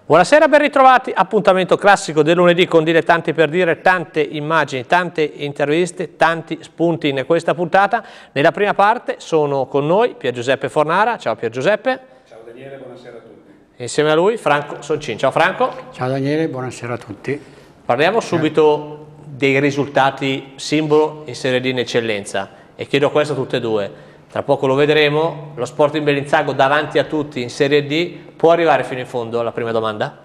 Buonasera, ben ritrovati. Appuntamento classico del lunedì con Dilettanti per dire, tante immagini, tante interviste, tanti spunti in questa puntata. Nella prima parte sono con noi Pier Giuseppe Fornara. Ciao Pier Giuseppe. Ciao Daniele, buonasera a tutti. Insieme a lui Franco Soncin. Ciao Franco. Ciao Daniele, buonasera a tutti. Parliamo subito dei risultati simbolo in Serie D in eccellenza e chiedo questo a tutte e due. Tra poco lo vedremo, lo Sporting Bellinzago davanti a tutti in Serie D può arrivare fino in fondo? La prima domanda.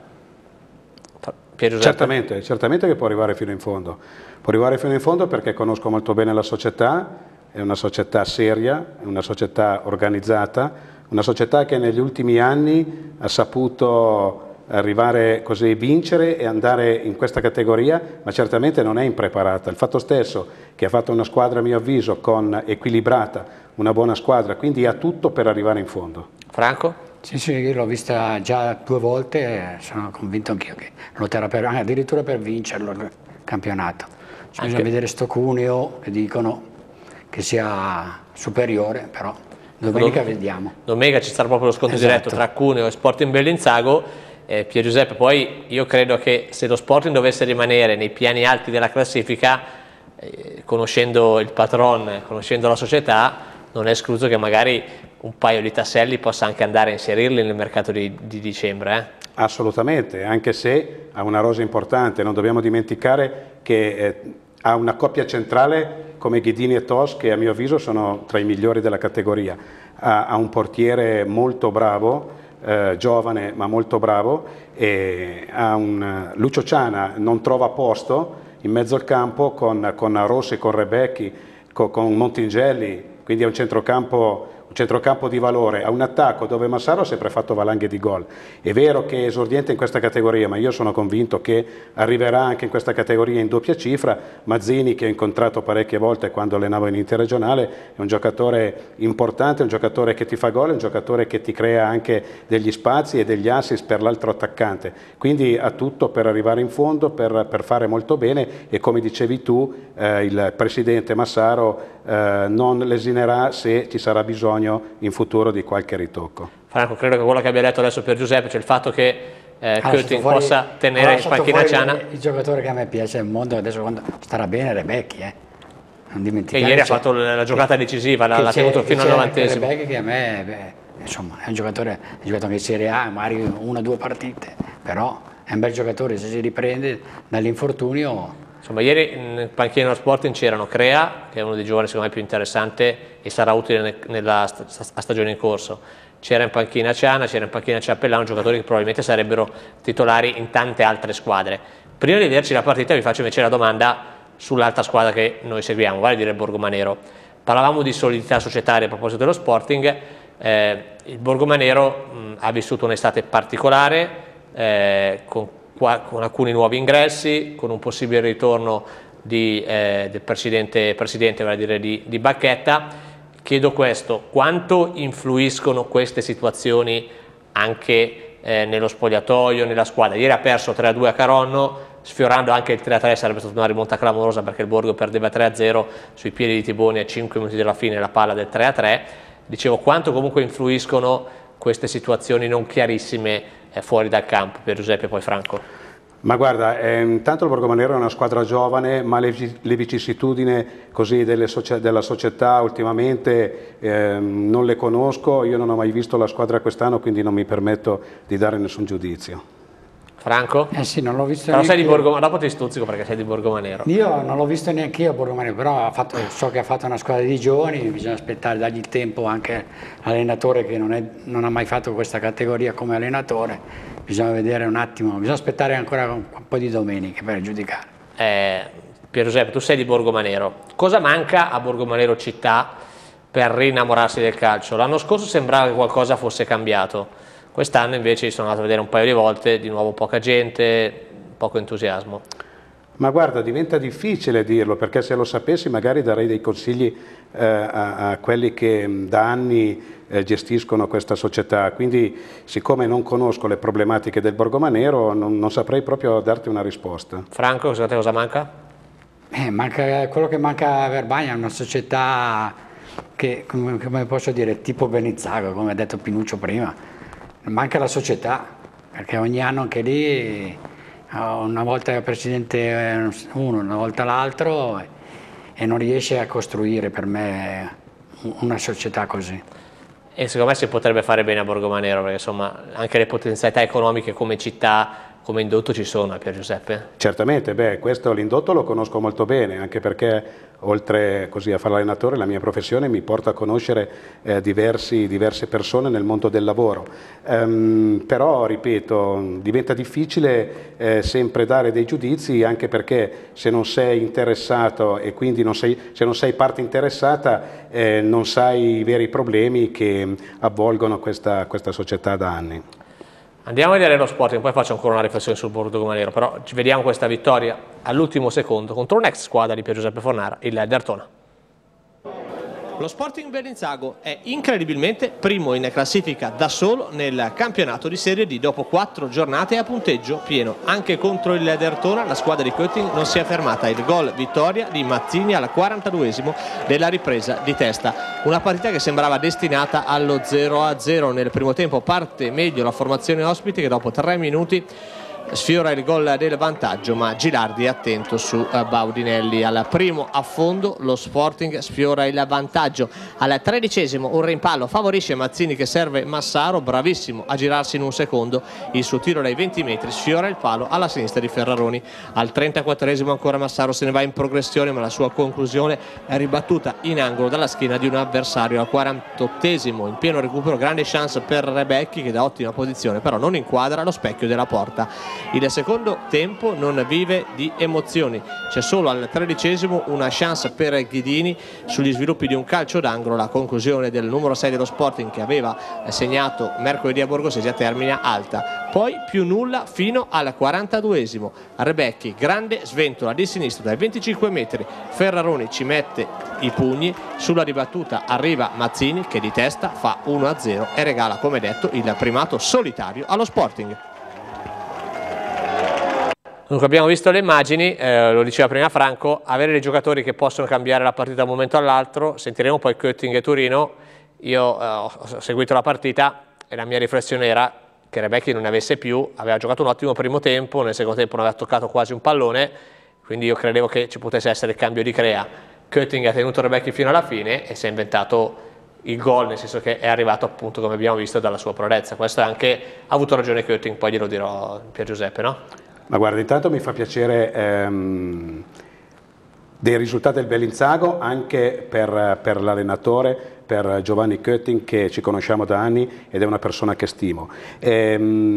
Pier Giuseppe. Certamente che può arrivare fino in fondo. Può arrivare fino in fondo perché conosco molto bene la società, è una società seria, è una società organizzata, una società che negli ultimi anni ha saputo arrivare così, vincere e andare in questa categoria, ma certamente non è impreparata. Il fatto stesso che ha fatto una squadra, a mio avviso, equilibrata, una buona squadra, quindi ha tutto per arrivare in fondo. Franco? Sì, io l'ho vista già 2 volte e sono convinto anch'io che lotterà addirittura per vincerlo il campionato. Bisogna vedere sto Cuneo, che dicono che sia superiore, però domenica vediamo. Domenica ci sarà proprio lo scontro diretto tra Cuneo e Sporting Bellinzago. Pier Giuseppe, poi io credo che se lo Sporting dovesse rimanere nei piani alti della classifica, conoscendo il patron, conoscendo la società, non è escluso che magari un paio di tasselli possa anche andare a inserirli nel mercato di dicembre. Assolutamente, anche se ha una rosa importante. Non dobbiamo dimenticare che ha una coppia centrale come Ghidini e Tos, che a mio avviso sono tra i migliori della categoria. Ha un portiere molto bravo, giovane ma molto bravo, e ha Lucio Ciana non trova posto in mezzo al campo con Rossi, con Rebecchi, con Montingelli, quindi è un centrocampo di valore, ha un attacco dove Massaro ha sempre fatto valanghe di gol. È vero che è esordiente in questa categoria, ma io sono convinto che arriverà anche in questa categoria in doppia cifra. Mazzini, che ho incontrato parecchie volte quando allenavo in interregionale, è un giocatore importante, un giocatore che ti fa gol, è un giocatore che ti crea anche degli spazi e degli assist per l'altro attaccante, quindi ha tutto per arrivare in fondo, per fare molto bene, e come dicevi tu, il presidente Massaro non lesinerà se ci sarà bisogno in futuro di qualche ritocco. Franco, credo che quello che abbia detto adesso per Giuseppe, cioè il fatto che Kötting possa tenere in panchina Ciana. Il giocatore che a me piace al mondo adesso, quando starà bene, Rebecchi, non dimenticare, che ieri ha fatto la giocata decisiva, l'ha tenuto fino al 90esimo. Rebecchi, che a me insomma, è un giocatore in Serie A, magari 1 o 2 partite, però è un bel giocatore, se si riprende dall'infortunio. Insomma, ieri in panchina dello Sporting c'erano Crea, che è uno dei giovani secondo me più interessante e sarà utile nella stagione in corso. C'era in panchina Ciana, c'era in panchina Ciappellano, giocatori che probabilmente sarebbero titolari in tante altre squadre. Prima di vederci la partita vi faccio invece la domanda sull'altra squadra che noi seguiamo, vale a dire il Borgomanero. Parlavamo di solidità societaria a proposito dello Sporting. Il Borgomanero ha vissuto un'estate particolare, con alcuni nuovi ingressi, con un possibile ritorno del presidente vale a dire di Bacchetta. Chiedo questo: quanto influiscono queste situazioni anche nello spogliatoio, nella squadra? Ieri ha perso 3-2 a Caronno, sfiorando anche il 3-3, sarebbe stata una rimonta clamorosa perché il Borgo perdeva 3-0 sui piedi di Tiboni a 5 minuti dalla fine, la palla del 3-3. Dicevo, quanto comunque influiscono queste situazioni non chiarissime fuori dal campo. Per Giuseppe, poi Franco. Ma guarda, intanto il Borgomanero è una squadra giovane, ma le vicissitudini così della società ultimamente non le conosco. Io non ho mai visto la squadra quest'anno, quindi non mi permetto di dare nessun giudizio. Franco? Sì, non l'ho visto però neanche. Sei di Borgomanero, dopo ti stuzzico perché sei di Borgomanero. Io non l'ho visto neanche io a Borgomanero, però so che ha fatto una squadra di giovani, bisogna aspettare, dargli il tempo anche all'allenatore che non ha mai fatto questa categoria come allenatore. Bisogna vedere un attimo, bisogna aspettare ancora un po' di domeniche per giudicare. Pier Giuseppe, tu sei di Borgomanero. Cosa manca a Borgomanero città per rinnamorarsi del calcio? L'anno scorso sembrava che qualcosa fosse cambiato. Quest'anno invece sono andato a vedere un paio di volte, di nuovo poca gente, poco entusiasmo. Ma guarda, diventa difficile dirlo, perché se lo sapessi magari darei dei consigli a quelli che da anni gestiscono questa società, quindi siccome non conosco le problematiche del Borgomanero non saprei proprio darti una risposta. Franco, secondo te cosa manca? Quello che manca a Verbania è una società che, come posso dire, tipo Bellinzago, come ha detto Pinuccio prima. Manca la società, perché ogni anno anche lì una volta il presidente uno, una volta l'altro, e non riesce a costruire per me una società così. E secondo me si potrebbe fare bene a Borgomanero, perché insomma anche le potenzialità economiche come città, come indotto ci sono, Pier Giuseppe? Certamente, questo l'indotto lo conosco molto bene, anche perché oltre così a fare l'allenatore la mia professione mi porta a conoscere diverse persone nel mondo del lavoro. Però, ripeto, diventa difficile sempre dare dei giudizi, anche perché se non sei interessato e quindi se non sei parte interessata non sai i veri problemi che avvolgono questa società da anni. Andiamo a vedere lo Sporting, poi faccio ancora una riflessione sul Borgomanero, però ci vediamo questa vittoria all'ultimo secondo contro un'ex squadra di Pier Giuseppe Fornara, il Derthona. Lo Sporting Bellinzago è incredibilmente primo in classifica da solo nel campionato di Serie D dopo 4 giornate a punteggio pieno. Anche contro il Derthona la squadra di Kötting non si è fermata, il gol vittoria di Mazzini al 42esimo della ripresa di testa. Una partita che sembrava destinata allo 0-0 nel primo tempo. Parte meglio la formazione ospite che dopo 3 minuti sfiora il gol del vantaggio, ma Gilardi è attento su Baudinelli. Al primo affondo lo Sporting sfiora il vantaggio. Al 13esimo un rimpallo favorisce Mazzini che serve Massaro, bravissimo a girarsi in un secondo. Il suo tiro dai 20 metri sfiora il palo alla sinistra di Ferraroni. Al 34esimo ancora Massaro se ne va in progressione, ma la sua conclusione è ribattuta in angolo dalla schiena di un avversario. Al 48esimo in pieno recupero, grande chance per Rebecchi che da ottima posizione però non inquadra lo specchio della porta. Il secondo tempo non vive di emozioni, c'è solo al 13esimo una chance per Ghidini sugli sviluppi di un calcio d'angolo. La conclusione del numero 6 dello Sporting che aveva segnato mercoledì a Borgosesia termina alta, poi più nulla fino al 42esimo. Rebecchi, grande sventola di sinistro dai 25 metri, Ferraroni ci mette i pugni, sulla ribattuta arriva Mazzini che di testa fa 1-0 e regala, come detto, il primato solitario allo Sporting. Dunque abbiamo visto le immagini, lo diceva prima Franco, avere dei giocatori che possono cambiare la partita da un momento all'altro. Sentiremo poi Kötting e Turino. Io ho seguito la partita e la mia riflessione era che Rebecchi non ne avesse più, aveva giocato un ottimo primo tempo, nel secondo tempo non aveva toccato quasi un pallone, quindi io credevo che ci potesse essere il cambio di crea. Kötting ha tenuto Rebecchi fino alla fine e si è inventato il gol, nel senso che è arrivato appunto, come abbiamo visto, dalla sua prodezza. Questo è anche, ha avuto ragione Kötting, poi glielo dirò Pier Giuseppe, no? Ma guarda, intanto mi fa piacere dei risultati del Bellinzago anche per l'allenatore, per Giovanni Kötting, che ci conosciamo da anni ed è una persona che stimo. È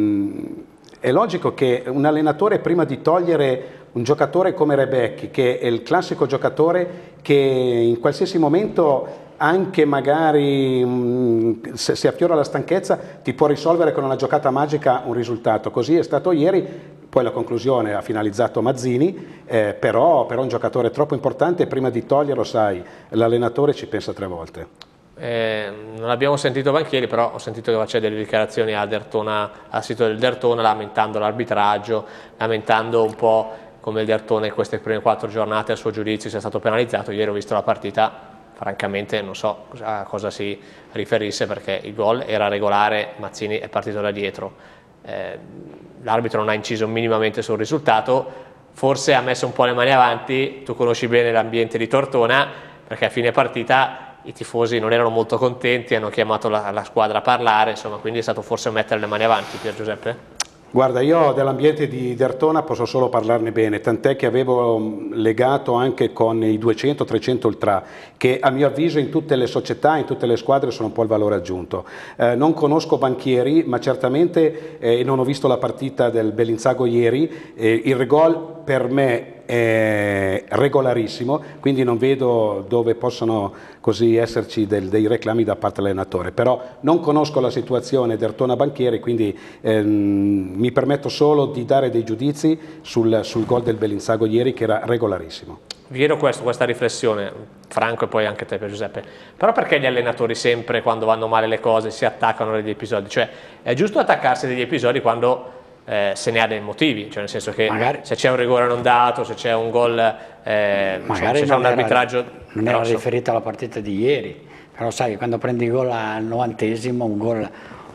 logico che un allenatore, prima di togliere un giocatore come Rebecchi, che è il classico giocatore che in qualsiasi momento, anche magari se affiora la stanchezza, ti può risolvere con una giocata magica un risultato. Così è stato ieri. Poi la conclusione ha finalizzato Mazzini, però un giocatore troppo importante, prima di toglierlo, sai, l'allenatore ci pensa 3 volte. Non abbiamo sentito Banchieri, però ho sentito che faceva delle dichiarazioni al sito del Derthona, lamentando l'arbitraggio, lamentando un po' come il Derthona in queste prime 4 giornate a suo giudizio sia stato penalizzato. Ieri ho visto la partita, francamente non so a cosa si riferisse, perché il gol era regolare, Mazzini è partito da dietro. L'arbitro non ha inciso minimamente sul risultato, forse ha messo un po' le mani avanti. Tu conosci bene l'ambiente di Tortona, perché a fine partita i tifosi non erano molto contenti, hanno chiamato la squadra a parlare, insomma, quindi è stato forse mettere le mani avanti. Pier Giuseppe? Guarda, io dell'ambiente di Derthona posso solo parlarne bene, tant'è che avevo legato anche con i 200-300 ultra, che a mio avviso in tutte le società, in tutte le squadre sono un po' il valore aggiunto. Non conosco Banchieri, ma certamente, non ho visto la partita del Bellinzago ieri, il gol per me è regolarissimo, quindi non vedo dove possono così esserci dei reclami da parte dell'allenatore, però non conosco la situazione Derthona-Banchieri, quindi mi permetto solo di dare dei giudizi sul gol del Bellinzago ieri, che era regolarissimo. Vi chiedo questa riflessione, Franco, e poi anche te, Pier Giuseppe, però perché gli allenatori sempre, quando vanno male le cose, si attaccano agli episodi? Cioè, è giusto attaccarsi agli episodi quando se ne ha dei motivi, cioè nel senso che magari, se c'è un rigore non dato, se c'è un gol, magari se c'è un arbitraggio... Non era riferito alla partita di ieri, però sai, quando prendi il gol al 90esimo, un gol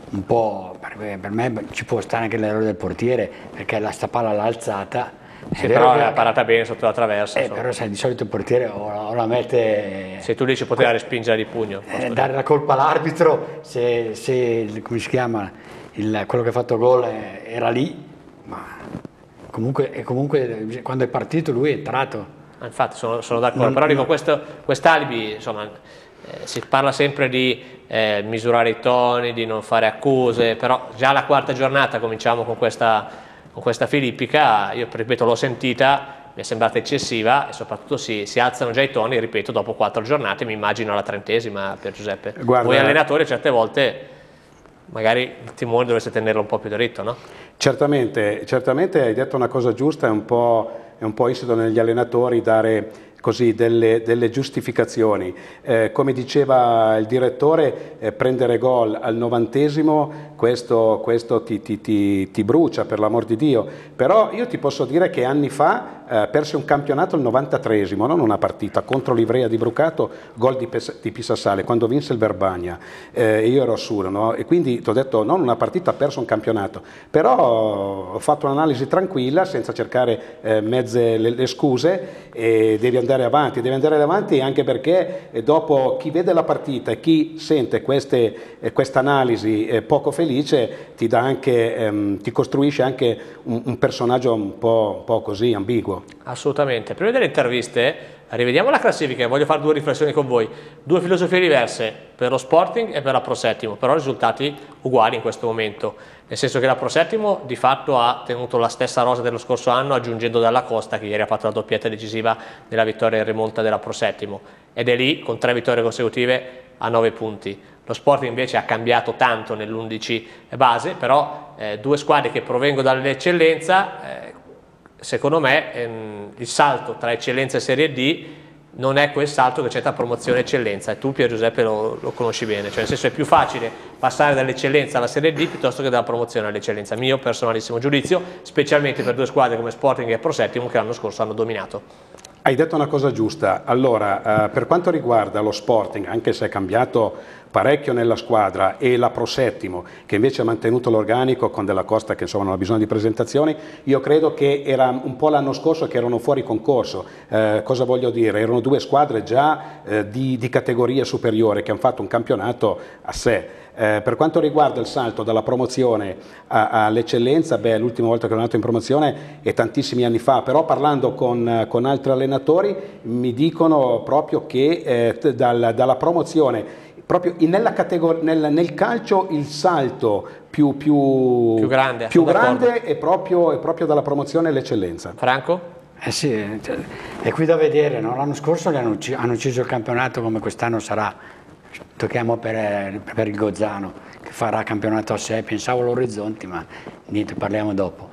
un po', per me ci può stare anche l'errore del portiere, perché sta palla l'alzata. Sì, però l'ha parata bene sotto la traversa. Però sai, di solito il portiere o la mette... Se tu dici poteva respingere di pugno. Dare la colpa all'arbitro, se come si chiama, quello che ha fatto gol era lì, ma comunque quando è partito lui è entrato. Infatti sono d'accordo, però dico quest'alibi, insomma, si parla sempre di misurare i toni, di non fare accuse, però già la quarta giornata cominciamo con questa filippica, io ripeto l'ho sentita, mi è sembrata eccessiva e soprattutto si alzano già i toni, ripeto, dopo 4 giornate, mi immagino alla 30ª, Pier Giuseppe. Guarda, voi allenatori certe volte magari il timone dovreste tenerlo un po' più dritto, no? Certamente hai detto una cosa giusta, è un po' insito negli allenatori dare così delle giustificazioni. Come diceva il direttore, prendere gol al 90°, questo ti brucia, per l'amor di Dio. Però io ti posso dire che anni fa perse un campionato al 93°, non una partita, contro l'Ivrea di Brucato, gol di Pisassale, quando vinse il Verbania. Io ero a Suro, no? E quindi ti ho detto, non una partita, ha perso un campionato. Però ho fatto un'analisi tranquilla, senza cercare mezze le scuse, e devi andare avanti anche perché dopo chi vede la partita e chi sente questa analisi poco felice ti dà anche, ti costruisce anche un personaggio un po' così ambiguo. Assolutamente. Prima delle interviste rivediamo la classifica e voglio fare 2 riflessioni con voi, 2 filosofie diverse per lo Sporting e per la Pro Settimo, però risultati uguali in questo momento, nel senso che la Pro Settimo di fatto ha tenuto la stessa rosa dello scorso anno, aggiungendo Dalla Costa che ieri ha fatto la doppietta decisiva nella vittoria in rimonta della Pro Settimo, ed è lì con 3 vittorie consecutive a 9 punti. Lo Sporting invece ha cambiato tanto nell'11 base, però 2 squadre che provengono dall'eccellenza, secondo me il salto tra eccellenza e Serie D non è quel salto che c'è tra promozione e eccellenza, e tu Pier Giuseppe lo conosci bene, cioè nel senso è più facile passare dall'eccellenza alla Serie D piuttosto che dalla promozione all'eccellenza, mio personalissimo giudizio, specialmente per 2 squadre come Sporting e Pro Settimo che l'anno scorso hanno dominato. Hai detto una cosa giusta. Allora, per quanto riguarda lo Sporting, anche se è cambiato parecchio nella squadra, e la Pro Settimo, che invece ha mantenuto l'organico con Della Costa, che insomma non ha bisogno di presentazioni, io credo che era un po' l'anno scorso che erano fuori concorso. Cosa voglio dire? Erano 2 squadre già di categoria superiore che hanno fatto un campionato a sé. Per quanto riguarda il salto dalla promozione all'eccellenza, l'ultima volta che ero andato in promozione è tantissimi anni fa, però parlando con altri allenatori mi dicono proprio che dalla promozione, proprio nel calcio il salto più grande è proprio dalla promozione all'eccellenza. Franco? Sì, è qui da vedere, no? L'anno scorso hanno ucciso il campionato, come quest'anno sarà. Tocchiamo per il Gozzano che farà campionato a sé, pensavo all'Orizzonti, ma niente, parliamo dopo.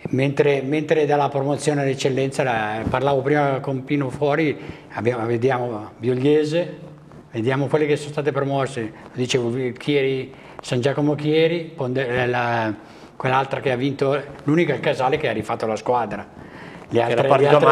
Mentre dalla promozione all'eccellenza, parlavo prima con Pino fuori, vediamo Biogliese, vediamo quelle che sono state promosse, dicevo Chieri, San Giacomo Chieri, quell'altra che ha vinto, l'unica è il Casale che ha rifatto la squadra. Gli altre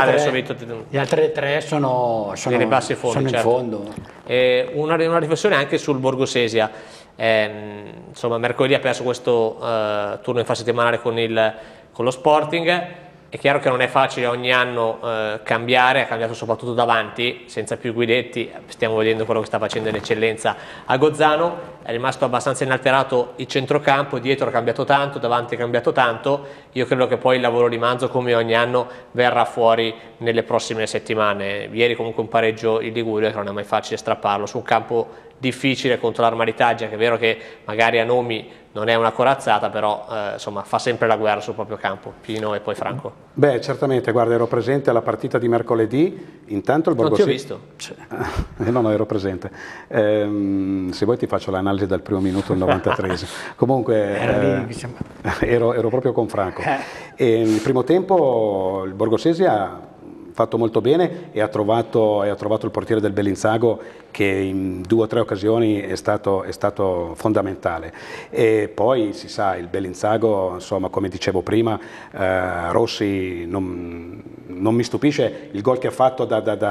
3 sono in fondo. Una riflessione anche sul Borgosesia, insomma mercoledì ha perso questo turno infrasettimanale con lo Sporting. È chiaro che non è facile ogni anno cambiare, ha cambiato soprattutto davanti, senza più Guidetti, stiamo vedendo quello che sta facendo in eccellenza a Gozzano, è rimasto abbastanza inalterato il centrocampo, dietro ha cambiato tanto, davanti ha cambiato tanto, io credo che poi il lavoro di Manzo come ogni anno verrà fuori nelle prossime settimane. Ieri comunque un pareggio in Liguria che non è mai facile strapparlo, su un campo difficile contro l'Armaritaggia, che è vero che magari a nomi non è una corazzata, però insomma fa sempre la guerra sul proprio campo. Pino e poi Franco. Certamente, guarda, ero presente alla partita di mercoledì, intanto il Borgosesia... Non ti ho visto? No, ero presente. Se vuoi ti faccio l'analisi dal primo minuto al 93esimo. Comunque ero proprio con Franco. E nel primo tempo il Borgosesia fatto molto bene e ha trovato il portiere del Bellinzago che in 2 o 3 occasioni è stato fondamentale. E poi si sa, il Bellinzago, insomma, come dicevo prima, Rossi non mi stupisce il gol che ha fatto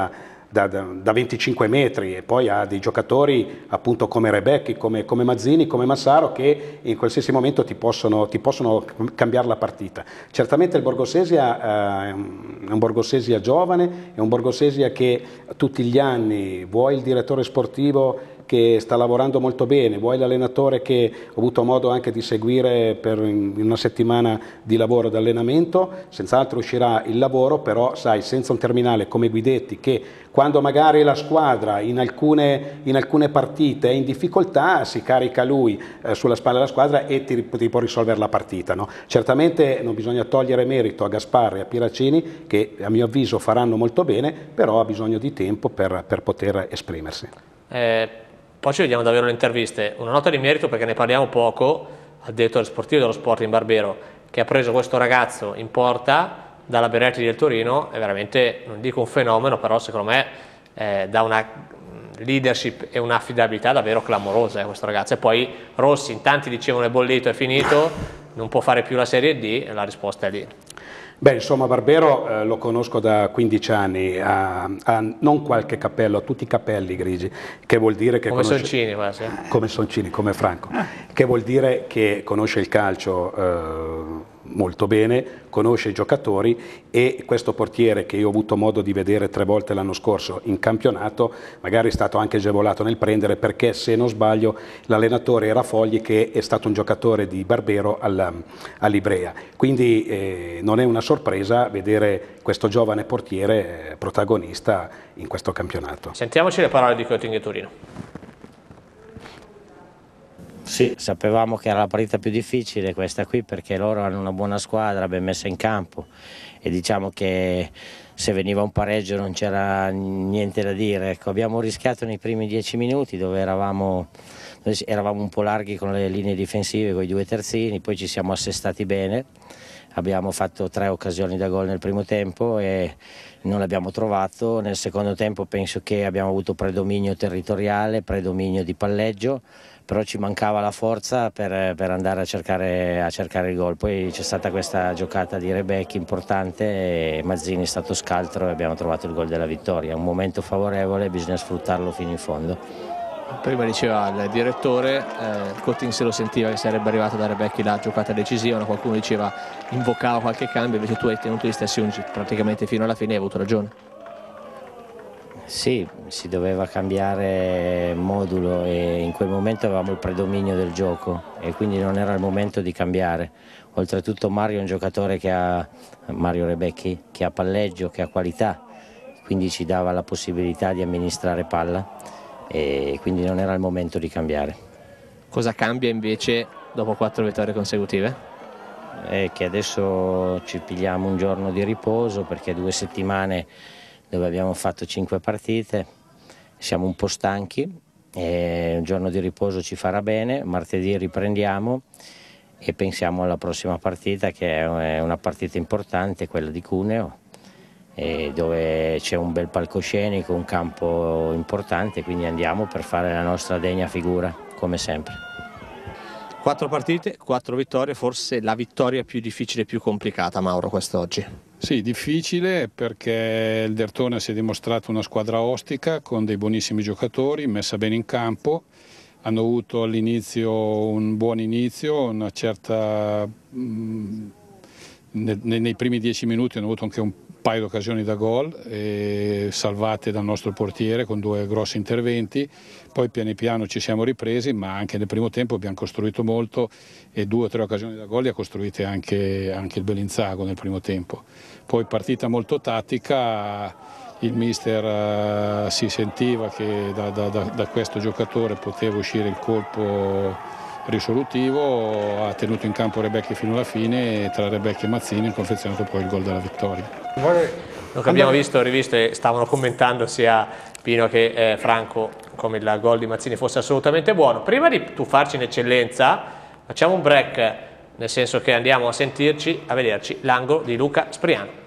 da 25 metri, e poi ha dei giocatori appunto come Rebecchi, come Mazzini, come Massaro, che in qualsiasi momento ti possono cambiare la partita. Certamente il Borgosesia è un Borgosesia giovane, è un Borgosesia che tutti gli anni, vuoi il direttore sportivo che sta lavorando molto bene, vuoi l'allenatore che ho avuto modo anche di seguire in una settimana di lavoro d'allenamento, senz'altro uscirà il lavoro, però sai, senza un terminale come Guidetti, che quando magari la squadra in alcune partite è in difficoltà, si carica lui sulla spalla della squadra e ti può risolvere la partita, no? Certamente non bisogna togliere merito a Gasparri e a Piracini, che a mio avviso faranno molto bene, però ha bisogno di tempo per poter esprimersi. Poi ci vediamo davvero le interviste. Una nota di merito, perché ne parliamo poco, al direttore sportivo dello Sporting Barbero, che ha preso questo ragazzo in porta dalla Beretti del Torino. È veramente, non dico un fenomeno, però secondo me dà una leadership e un'affidabilità davvero clamorosa questo ragazzo. E poi Rossi, in tanti dicevano è bollito, è finito, non può fare più la Serie D, e la risposta è lì. Beh, insomma, Barbero lo conosco da 15 anni, ha non qualche cappello, ha tutti i capelli grigi, che vuol dire che come conosce, Soncini, quasi. Come Soncini, come Franco, che vuol dire che conosce il calcio molto bene, conosce i giocatori, e questo portiere, che io ho avuto modo di vedere 3 volte l'anno scorso in campionato, magari è stato anche agevolato nel prendere, perché se non sbaglio l'allenatore era Fogli, che è stato un giocatore di Barbero all'Ibrea, quindi non è una sorpresa vedere questo giovane portiere protagonista in questo campionato. Sentiamoci le parole di Coating Torino. Sì, sapevamo che era la partita più difficile questa qui, perché loro hanno una buona squadra ben messa in campo, e diciamo che se veniva un pareggio non c'era niente da dire. Ecco, abbiamo rischiato nei primi 10 minuti dove eravamo un po' larghi con le linee difensive, con i 2 terzini, poi ci siamo assestati bene, abbiamo fatto 3 occasioni da gol nel primo tempo e non l'abbiamo trovato. Nel secondo tempo penso che abbiamo avuto predominio territoriale, predominio di palleggio, però ci mancava la forza per andare a cercare il gol. Poi c'è stata questa giocata di Rebecchi importante e Mazzini è stato scaltro e abbiamo trovato il gol della vittoria. Un momento favorevole, bisogna sfruttarlo fino in fondo. Prima diceva il direttore, Coating se lo sentiva che sarebbe arrivata da Rebecchi la giocata decisiva, qualcuno diceva invocava qualche cambio, invece tu hai tenuto gli stessi 11 praticamente fino alla fine e hai avuto ragione. Sì, si doveva cambiare modulo e in quel momento avevamo il predominio del gioco e quindi non era il momento di cambiare. Oltretutto Mario è un giocatore che ha, Mario Rebecchi, che ha palleggio, che ha qualità, quindi ci dava la possibilità di amministrare palla e quindi non era il momento di cambiare. Cosa cambia invece dopo 4 vittorie consecutive? È che adesso ci pigliamo un giorno di riposo, perché 2 settimane dove abbiamo fatto 5 partite, siamo un po' stanchi e un giorno di riposo ci farà bene. Martedì riprendiamo e pensiamo alla prossima partita, che è una partita importante, quella di Cuneo, dove c'è un bel palcoscenico, un campo importante, quindi andiamo per fare la nostra degna figura, come sempre. 4 partite, 4 vittorie, forse la vittoria più difficile e più complicata, Mauro, quest'oggi. Sì, difficile perché il Derthona si è dimostrato una squadra ostica con dei buonissimi giocatori, messa bene in campo. Hanno avuto all'inizio un buon inizio, una certa... nei primi 10 minuti hanno avuto anche un paio di occasioni da gol, salvate dal nostro portiere con 2 grossi interventi. Poi piano piano ci siamo ripresi, ma anche nel primo tempo abbiamo costruito molto e 2 o 3 occasioni da gol le ha costruite anche il Bellinzago nel primo tempo. Poi partita molto tattica, il mister si sentiva che da questo giocatore poteva uscire il colpo risolutivo, ha tenuto in campo Rebecchi fino alla fine e tra Rebecchi e Mazzini ha confezionato poi il gol della vittoria. Lo che abbiamo visto, rivisto, e stavano commentando sia Pino che Franco come il gol di Mazzini fosse assolutamente buono. Prima di tuffarci in eccellenza facciamo un break, nel senso che andiamo a sentirci, a vederci l'angolo di Luca Spriano.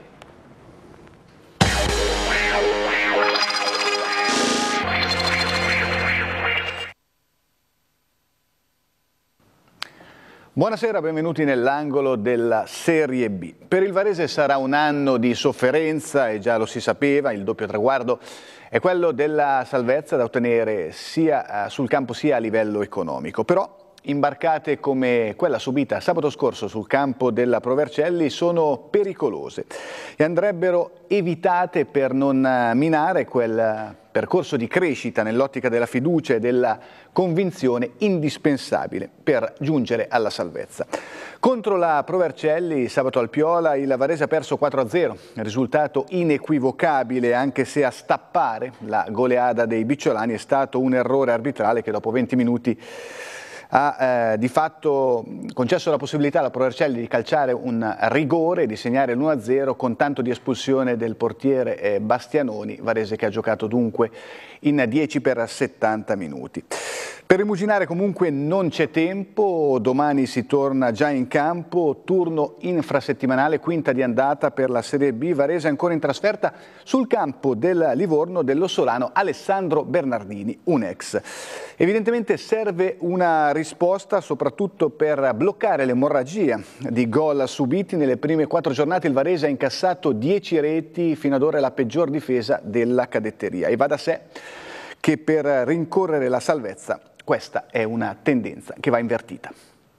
Buonasera, benvenuti nell'angolo della Serie B. Per il Varese sarà un anno di sofferenza e già lo si sapeva, il doppio traguardo è quello della salvezza da ottenere sia sul campo sia a livello economico. Però imbarcate come quella subita sabato scorso sul campo della Pro Vercelli sono pericolose e andrebbero evitate per non minare quel percorso di crescita nell'ottica della fiducia e della convinzione indispensabile per giungere alla salvezza. Contro la Pro Vercelli sabato al Piola il Varese ha perso 4-0, risultato inequivocabile, anche se a stappare la goleada dei bicciolani è stato un errore arbitrale che dopo 20 minuti ha di fatto concesso la possibilità alla Pro Vercelli di calciare un rigore e di segnare l'1-0 con tanto di espulsione del portiere Bastianoni, Varese che ha giocato dunque in 10 per 70 minuti. Per rimuginare comunque non c'è tempo, domani si torna già in campo, turno infrasettimanale, quinta di andata per la Serie B, Varese ancora in trasferta sul campo del Livorno dell'ossolano Alessandro Bernardini, un ex. Evidentemente serve una risposta soprattutto per bloccare l'emorragia di gol subiti. Nelle prime 4 giornate il Varese ha incassato 10 reti, fino ad ora è la peggior difesa della cadetteria e va da sé che per rincorrere la salvezza questa è una tendenza che va invertita.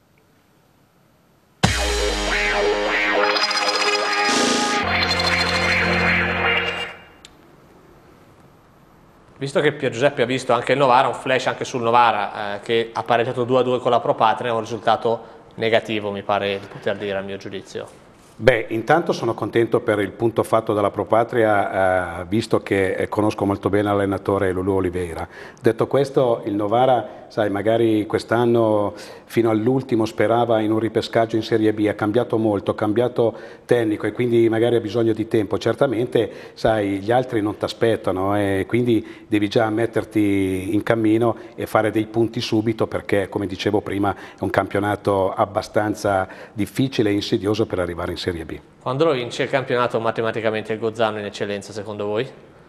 Visto che Pier Giuseppe ha visto anche il Novara, un flash anche sul Novara che ha pareggiato 2-2 con la Pro Patria, è un risultato negativo, mi pare di poter dire, a mio giudizio. Beh, intanto sono contento per il punto fatto dalla Pro Patria, visto che conosco molto bene l'allenatore Lulù Oliveira. Detto questo, il Novara, sai, magari quest'anno fino all'ultimo sperava in un ripescaggio in Serie B, ha cambiato molto, ha cambiato tecnico e quindi magari ha bisogno di tempo. Certamente, sai, gli altri non ti aspettano e quindi devi già metterti in cammino e fare dei punti subito perché, come dicevo prima, è un campionato abbastanza difficile e insidioso per arrivare in Serie B. Quando lo vince il campionato matematicamente il Gozzano in eccellenza, secondo voi?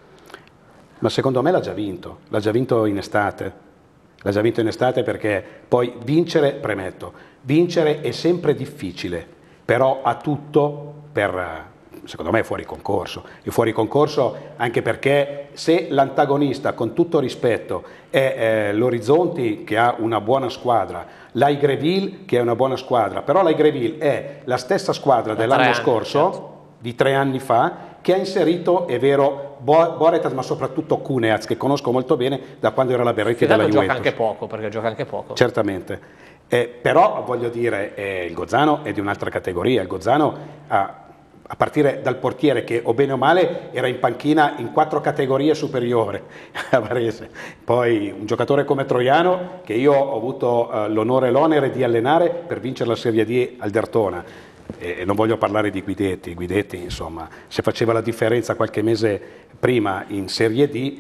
Ma secondo me l'ha già vinto in estate. L'ha già vinto in estate perché poi vincere, premetto, vincere è sempre difficile, però ha tutto per, secondo me, fuori concorso. E fuori concorso anche perché se l'antagonista, con tutto rispetto, è l'Orizzonti che ha una buona squadra, l'Aigreville che è una buona squadra, però l'Aigreville è la stessa squadra dell'anno scorso, certo, di 3 anni fa, che ha inserito, è vero, Boretas, ma soprattutto Cunez, che conosco molto bene da quando era la Berretti della Juventus. Gioca anche poco, perché gioca anche poco. Certamente, però voglio dire, il Gozzano è di un'altra categoria, il Gozzano a partire dal portiere che o bene o male era in panchina in 4 categorie superiori a Varese, poi un giocatore come Troiano che io ho avuto l'onore e l'onere di allenare per vincere la Serie D al Dertona. E non voglio parlare di Guidetti insomma, se faceva la differenza qualche mese prima in Serie D,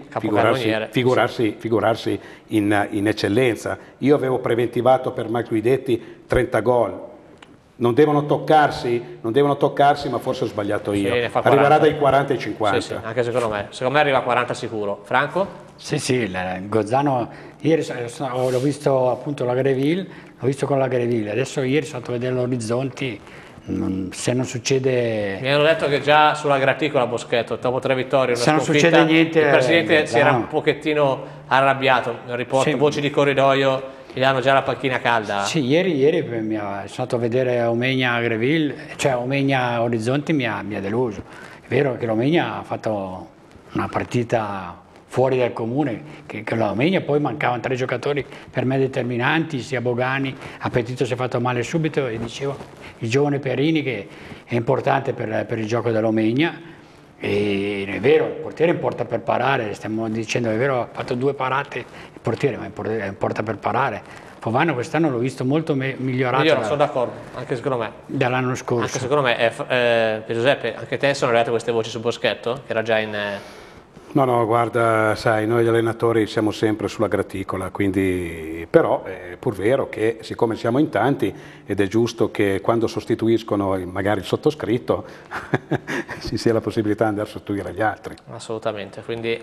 figurarsi in eccellenza. Io avevo preventivato per Marco Guidetti 30 gol, non devono toccarsi, ma forse ho sbagliato io. Arriverà dai 40 ai 50. Sì, anche secondo me arriva a 40 sicuro. Franco? Sì, il Gozzano, ieri l'ho visto appunto la Greville, l'ho visto con la Greville, adesso ieri sono andato a vedere l'Orizzonti. Se non succede... Mi hanno detto che già sulla graticola Boschetto, dopo 3 vittorie, se non succede niente, il presidente si era un pochettino arrabbiato, riporto sì, voci di corridoio, gli danno già la panchina calda. Sì, ieri sono andato a vedere Omegna Greville, cioè Omegna Orizzonti mi ha deluso. È vero che l'Omegna ha fatto una partita fuori dal comune, che l'Omegna poi mancavano 3 giocatori per me determinanti, sia Bogani, Appetito si è fatto male subito e dicevo il giovane Perini che è importante per il gioco dell'Omegna, e è vero, il portiere importa per parare, stiamo dicendo, è vero, ha fatto 2 parate il portiere, ma importa per parare. Povano quest'anno l'ho visto molto migliorato. Io non sono d'accordo, anche secondo me. Dall'anno scorso. Anche secondo me, Giuseppe, anche te sono arrivate queste voci su Boschetto, che era già in... No, guarda, sai, noi gli allenatori siamo sempre sulla graticola, quindi, però è pur vero che siccome siamo in tanti ed è giusto che quando sostituiscono magari il sottoscritto ci sia la possibilità di andare a sostituire gli altri. Assolutamente, quindi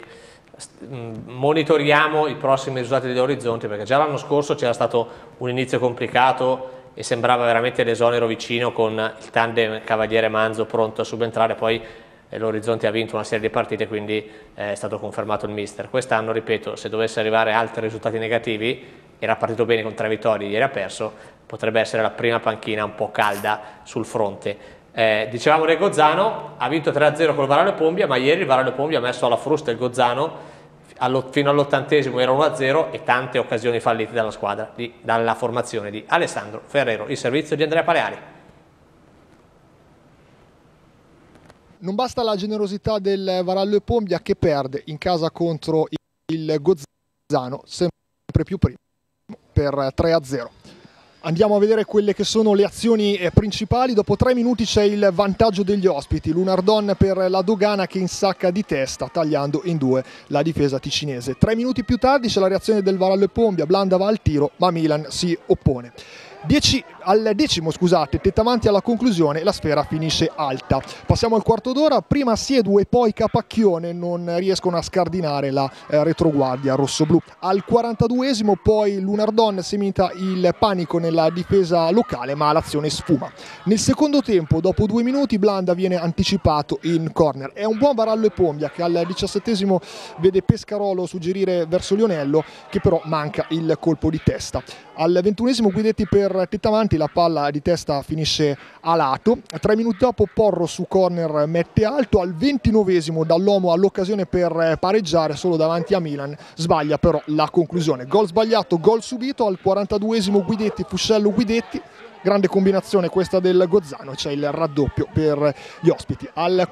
monitoriamo i prossimi risultati degli Orizzonti, perché già l'anno scorso c'era stato un inizio complicato e sembrava veramente l'esonero vicino con il tandem Cavaliere Manzo pronto a subentrare. Poi l'Orizzonte ha vinto una serie di partite, quindi è stato confermato il mister. Quest'anno, ripeto, se dovesse arrivare altri risultati negativi, era partito bene con 3 vittorie, ieri ha perso, potrebbe essere la prima panchina un po' calda sul fronte. Dicevamo del Gozzano, ha vinto 3-0 col Varallo Pombia, ma ieri il Varallo Pombia ha messo alla frusta il Gozzano, fino all'80° era 1-0 e tante occasioni fallite dalla squadra, dalla formazione di Alessandro Ferrero. Il servizio di Andrea Paleari. Non basta la generosità del Varallo Pombia, che perde in casa contro il Gozzano, sempre più primo, per 3-0. Andiamo a vedere quelle che sono le azioni principali. Dopo 3 minuti c'è il vantaggio degli ospiti. Lunardon per la Dogana che insacca di testa, tagliando in 2 la difesa ticinese. 3 minuti più tardi c'è la reazione del Varallo Pombia. Blanda va al tiro, ma Milan si oppone. Al 10°, Tettamanti alla conclusione, la sfera finisce alta. Passiamo al quarto d'ora, prima Siedu e poi Capacchione non riescono a scardinare la retroguardia rossoblù. Al 42° poi Lunardon semina il panico nella difesa locale, ma l'azione sfuma. Nel secondo tempo, dopo 2 minuti, Blanda viene anticipato in corner. È un buon Varallo e Pombia che al 17° vede Pescarolo suggerire verso Lionello, che però manca il colpo di testa. Al 21° Guidetti per Tettamanti, la palla di testa finisce a lato. 3 minuti dopo Porro su corner mette alto. Al 29° Dall'Omo all'occasione per pareggiare solo davanti a Milan, sbaglia però la conclusione. Gol sbagliato, gol subito. Al 42° Guidetti, Fuscello Guidetti. Grande combinazione questa del Gozzano, c'è il raddoppio per gli ospiti. Al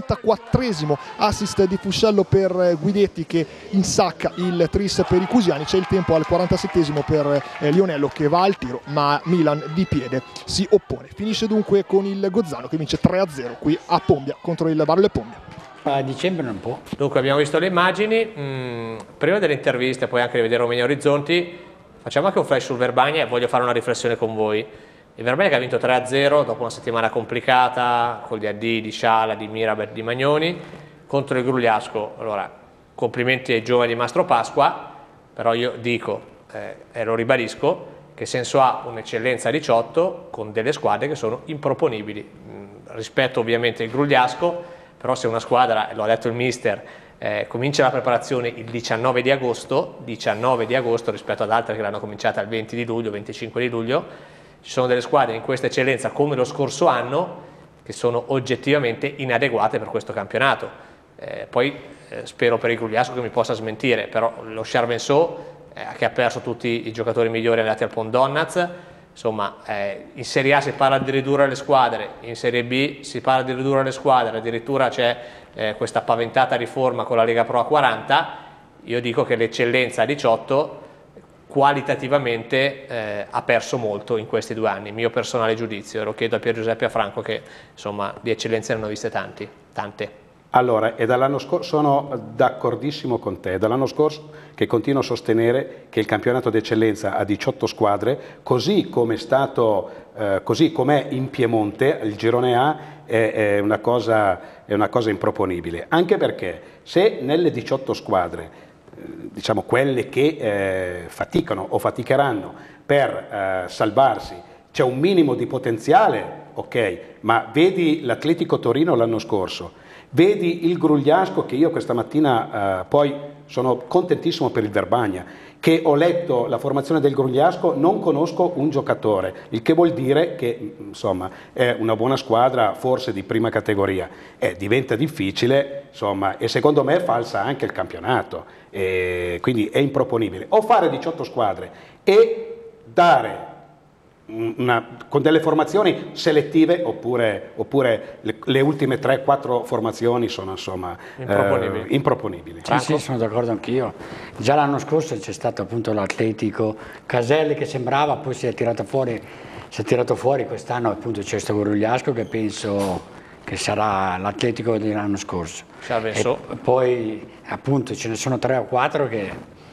44° assist di Fuscello per Guidetti che insacca il tris per i cusiani. C'è il tempo al 47° per Lionello che va al tiro, ma Milan di piede si oppone. Finisce dunque con il Gozzano che vince 3-0 qui a Pombia contro il Varallo Pombia. A dicembre non può. Dunque abbiamo visto le immagini, prima delle interviste, poi anche di vedere Romagna Orizzonti, facciamo anche un flash sul Verbania e voglio fare una riflessione con voi. Il Verbania che ha vinto 3-0 dopo una settimana complicata con gli addii di Sciala, di Mirabet, di Magnoni contro il Grugliasco. Allora, complimenti ai giovani di Mastro Pasqua, però io dico e lo ribadisco, che senso ha un'eccellenza a 18 con delle squadre che sono improponibili. Rispetto ovviamente il Grugliasco, però se una squadra, lo ha detto il mister, comincia la preparazione il 19 di agosto rispetto ad altre che l'hanno cominciata il 20 di luglio, 25 di luglio, ci sono delle squadre in questa eccellenza come lo scorso anno che sono oggettivamente inadeguate per questo campionato. Poi spero per il Grugliasco che mi possa smentire, però lo Charvenceau che ha perso tutti i giocatori migliori andati al Pondonnaz, insomma in Serie A si parla di ridurre le squadre, in Serie B si parla di ridurre le squadre, addirittura c'è questa paventata riforma con la Lega Pro A40. Io dico che l'eccellenza a 18 qualitativamente ha perso molto in questi 2 anni, mio personale giudizio. Lo chiedo a Pier Giuseppe e a Franco che insomma di eccellenze ne hanno viste tante. Allora, e dall'anno scorso sono d'accordissimo con te, dall'anno scorso che continuo a sostenere che il campionato d'eccellenza ha 18 squadre, così come è stato, così com'è in Piemonte, il girone A è una cosa improponibile, anche perché se nelle 18 squadre diciamo quelle che faticano o faticheranno per salvarsi, c'è un minimo di potenziale, ok, ma vedi l'Atletico Torino l'anno scorso, vedi il Grugliasco che io questa mattina poi sono contentissimo per il Verbania, che ho letto la formazione del Grugliasco, non conosco un giocatore, il che vuol dire che insomma è una buona squadra, forse di prima categoria, diventa difficile insomma, e secondo me falsa anche il campionato, quindi è improponibile o fare 18 squadre e dare con delle formazioni selettive oppure le ultime 3-4 formazioni sono insomma improponibili. Sì, sono d'accordo anch'io. Già l'anno scorso c'è stato appunto l'Atletico Caselli che sembrava, poi si è tirato fuori quest'anno appunto c'è questo Grugliasco che penso che sarà l'Atletico dell'anno scorso. E poi appunto ce ne sono 3 o 4 che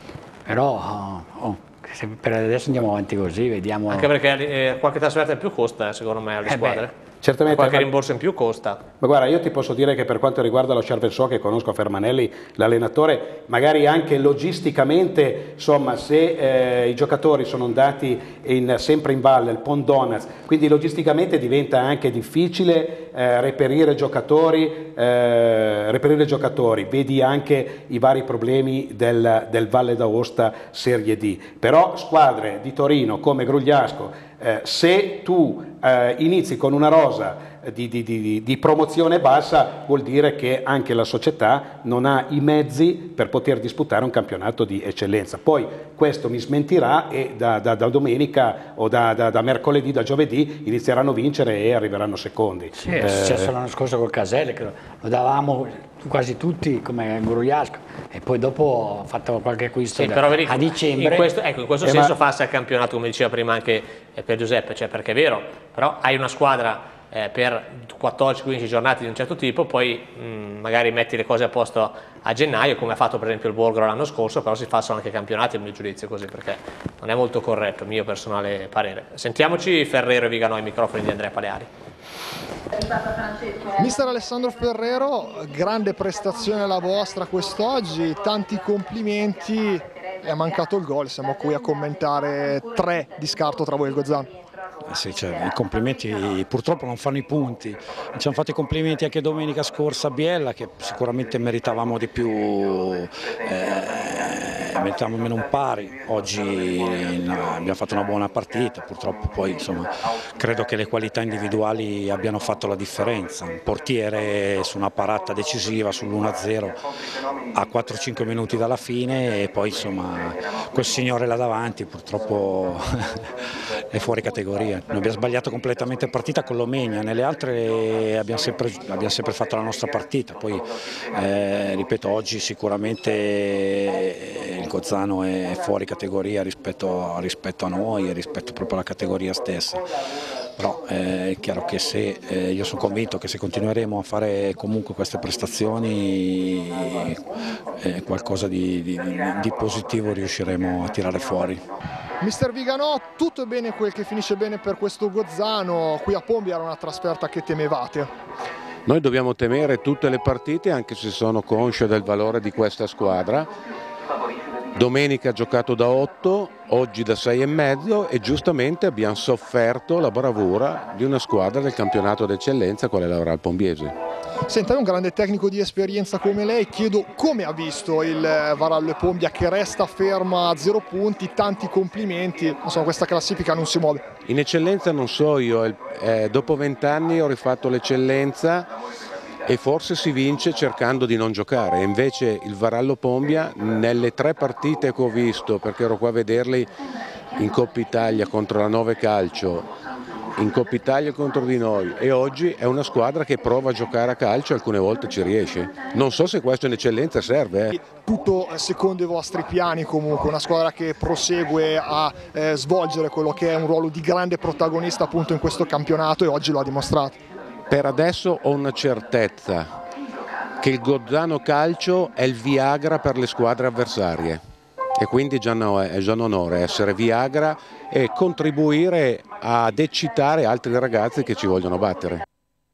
però per adesso andiamo avanti così, vediamo. Anche perché qualche trasferta in più costa secondo me alle squadre. Certamente, qualche rimborso in più costa. Ma guarda, io ti posso dire che per quanto riguarda lo Cervensò, che conosco Fermanelli, l'allenatore, magari anche logisticamente, insomma, se i giocatori sono andati sempre in valle, il Pont Donuts, quindi logisticamente diventa anche difficile reperire giocatori, vedi anche i vari problemi del Valle d'Aosta Serie D. Però squadre di Torino come Grugliasco, se tu inizi con una rosa di promozione bassa, vuol dire che anche la società non ha i mezzi per poter disputare un campionato di eccellenza. Poi questo mi smentirà e da domenica o da mercoledì, da giovedì inizieranno a vincere e arriveranno secondi. Sì, è successo l'anno scorso col Caselle, che lo davamo quasi tutti come Grugliasco, e poi dopo ho fatto qualche acquisto a dicembre. In questo senso farsi al campionato, come diceva prima anche per Giuseppe, cioè, perché è vero, però hai una squadra per 14-15 giornate di un certo tipo, poi magari metti le cose a posto a gennaio, come ha fatto per esempio il Borgaro l'anno scorso, però si passano anche campionati, a mio giudizio, così, perché non è molto corretto, mio personale parere. Sentiamoci Ferrero e Viganò, i microfoni di Andrea Paleari. Mister Alessandro Ferrero, grande prestazione la vostra quest'oggi, tanti complimenti, è mancato il gol, siamo qui a commentare 3 di scarto tra voi e il Gozzano. Sì, cioè, i complimenti purtroppo non fanno i punti. Ci hanno fatto i complimenti anche domenica scorsa a Biella, che sicuramente meritavamo di più, meritavamo almeno un pari. Oggi abbiamo fatto una buona partita, purtroppo poi insomma, credo che le qualità individuali abbiano fatto la differenza. Un portiere su una parata decisiva sull'1-0 a 4-5 minuti dalla fine, e poi insomma quel signore là davanti purtroppo è fuori categoria. Noi abbiamo sbagliato completamente partita con l'Omegna, nelle altre abbiamo sempre fatto la nostra partita, poi ripeto, oggi sicuramente il Gozzano è fuori categoria rispetto a noi e rispetto proprio alla categoria stessa. Però è chiaro che io sono convinto che se continueremo a fare comunque queste prestazioni qualcosa di positivo riusciremo a tirare fuori. Mister Viganò, tutto è bene quel che finisce bene per questo Gozzano, qui a Pombia era una trasferta che temevate? Noi dobbiamo temere tutte le partite, anche se sono conscio del valore di questa squadra. Domenica ha giocato da 8, oggi da 6,5 e giustamente abbiamo sofferto la bravura di una squadra del campionato d'eccellenza quale è l'Aural Pombiese. Senta, è un grande tecnico di esperienza come lei, chiedo come ha visto il Varallo Pombia che resta ferma a 0 punti, tanti complimenti, insomma questa classifica non si muove. In eccellenza non so io, dopo 20 anni ho rifatto l'eccellenza e forse si vince cercando di non giocare, invece il Varallo Pombia nelle 3 partite che ho visto, perché ero qua a vederli in Coppa Italia contro la Nove Calcio, in Coppa Italia contro di noi, e oggi è una squadra che prova a giocare a calcio e alcune volte ci riesce. Non so se questo in eccellenza serve. Tutto secondo i vostri piani comunque, una squadra che prosegue a svolgere quello che è un ruolo di grande protagonista appunto in questo campionato, e oggi lo ha dimostrato. Per adesso ho una certezza, che il Gozzano Calcio è il Viagra per le squadre avversarie, e quindi è già un onore essere Viagra e contribuire ad eccitare altri ragazzi che ci vogliono battere.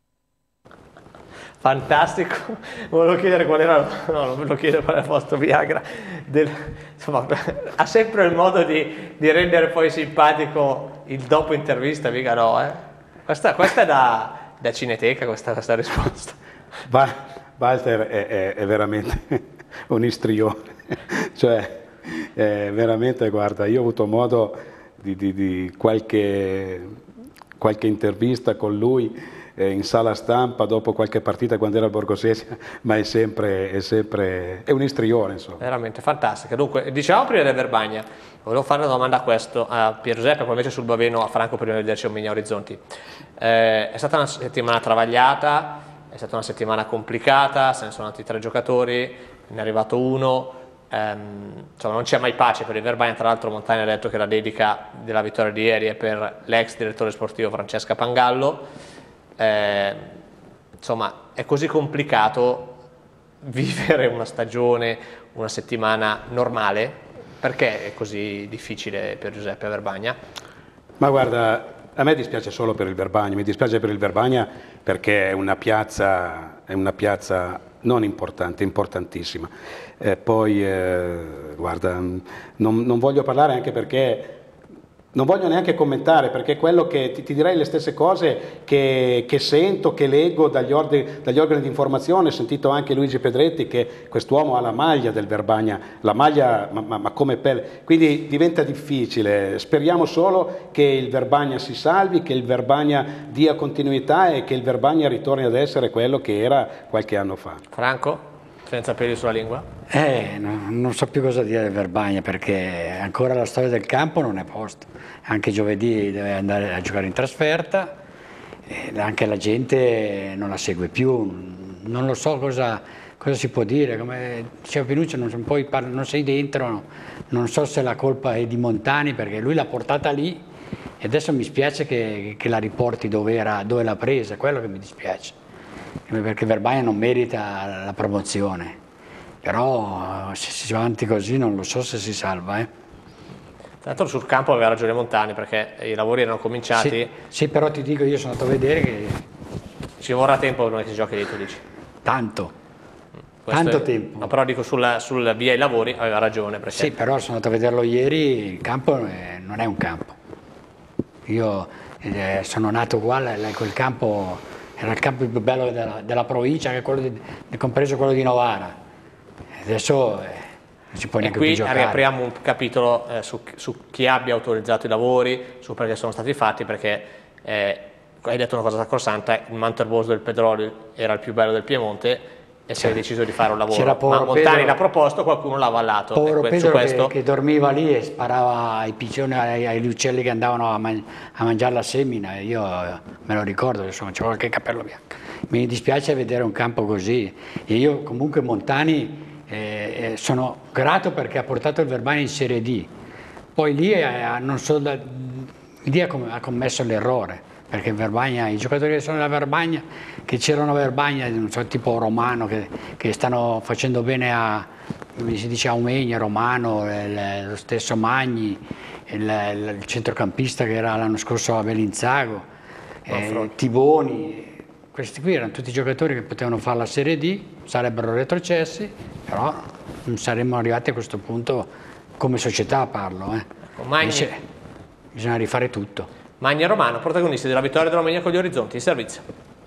Fantastico, volevo chiedere qual era, no, non ve lo chiedo qual è il vostro Viagra, insomma, ha sempre il modo di rendere poi simpatico il dopo intervista, mica no, eh? Questa è da Cineteca questa risposta. Walter è veramente un istrione, cioè veramente, guarda, io ho avuto modo di qualche intervista con lui in sala stampa dopo qualche partita quando era al Borgosesia, ma è un istrione, insomma. Veramente fantastica. Dunque, diciamo prima del Verbagna, volevo fare una domanda a Pier Giuseppe, poi invece sul Baveno a Franco prima di vederci a Omegna Orizzonti. È stata una settimana travagliata, è stata una settimana complicata, se ne sono andati 3 giocatori, ne è arrivato uno, insomma non c'è mai pace per il Verbagna. Tra l'altro Montagna ha detto che la dedica della vittoria di ieri è per l'ex direttore sportivo Francesca Pangallo. Insomma è così complicato vivere una stagione, una settimana normale? Perché è così difficile per Giuseppe Verbagna? Ma guarda, A me dispiace solo per il Verbania, mi dispiace per il Verbania perché è una piazza non importante, importantissima. Poi, guarda, non voglio parlare anche perché non voglio neanche commentare, perché quello che ti direi le stesse cose che sento, che leggo dagli organi di informazione. Ho sentito anche Luigi Pedretti che quest'uomo ha la maglia del Verbania, la maglia ma come pelle, quindi diventa difficile. Speriamo solo che il Verbania si salvi, che il Verbania dia continuità e che il Verbania ritorni ad essere quello che era qualche anno fa. Franco? Senza peli sulla lingua? Non so più cosa dire del Verbania, perché ancora la storia del campo non è posta. Anche giovedì deve andare a giocare in trasferta, anche la gente non la segue più, non lo so cosa si può dire. Come diceva Pinuccio, non sei dentro, non so se la colpa è di Montani perché lui l'ha portata lì e adesso mi spiace che la riporti dove l'ha presa, è quello che mi dispiace, perché Verbania non merita la promozione, però se si va avanti così non lo so se si salva. Tra l'altro sul campo aveva ragione Montani perché i lavori erano cominciati. Sì, però ti dico, io sono andato a vedere che ci vorrà tempo prima che si giochi lì, tu dici? Tanto tempo. No, però dico sul via i lavori aveva ragione. Perché... Sì, però sono andato a vederlo ieri, il campo non è un campo. Io sono nato qua, quel campo era il campo più bello della provincia, che compreso quello di Novara. Adesso non si può neanche più giocare. E qui riapriamo un capitolo su chi abbia autorizzato i lavori, su perché sono stati fatti, perché hai detto una cosa sacrosanta, il manto erboso del Pedroli era il più bello del Piemonte e si è deciso di fare un lavoro, ma Montani l'ha proposto, qualcuno l'ha avallato. Povero Pedro che dormiva lì e sparava ai piccioni, agli uccelli che andavano a mangiare la semina, io me lo ricordo, insomma, c'è qualche capello bianco. Mi dispiace vedere un campo così e io comunque Montani sono grato perché ha portato il Verbania in Serie D, poi lì ha commesso l'errore, perché i giocatori che sono della Verbania, che c'erano a Verbania, non so, tipo Romano, che stanno facendo bene come si dice, a Umegna, Romano, lo stesso Magni, il centrocampista che era l'anno scorso a Bellinzago, Tiboni. Questi qui erano tutti giocatori che potevano fare la Serie D, sarebbero retrocessi, però non saremmo arrivati a questo punto come società, parlo. Bisogna rifare tutto. Magni e Romano, protagonisti della vittoria dell'Omegna con gli Orizzonti, in servizio.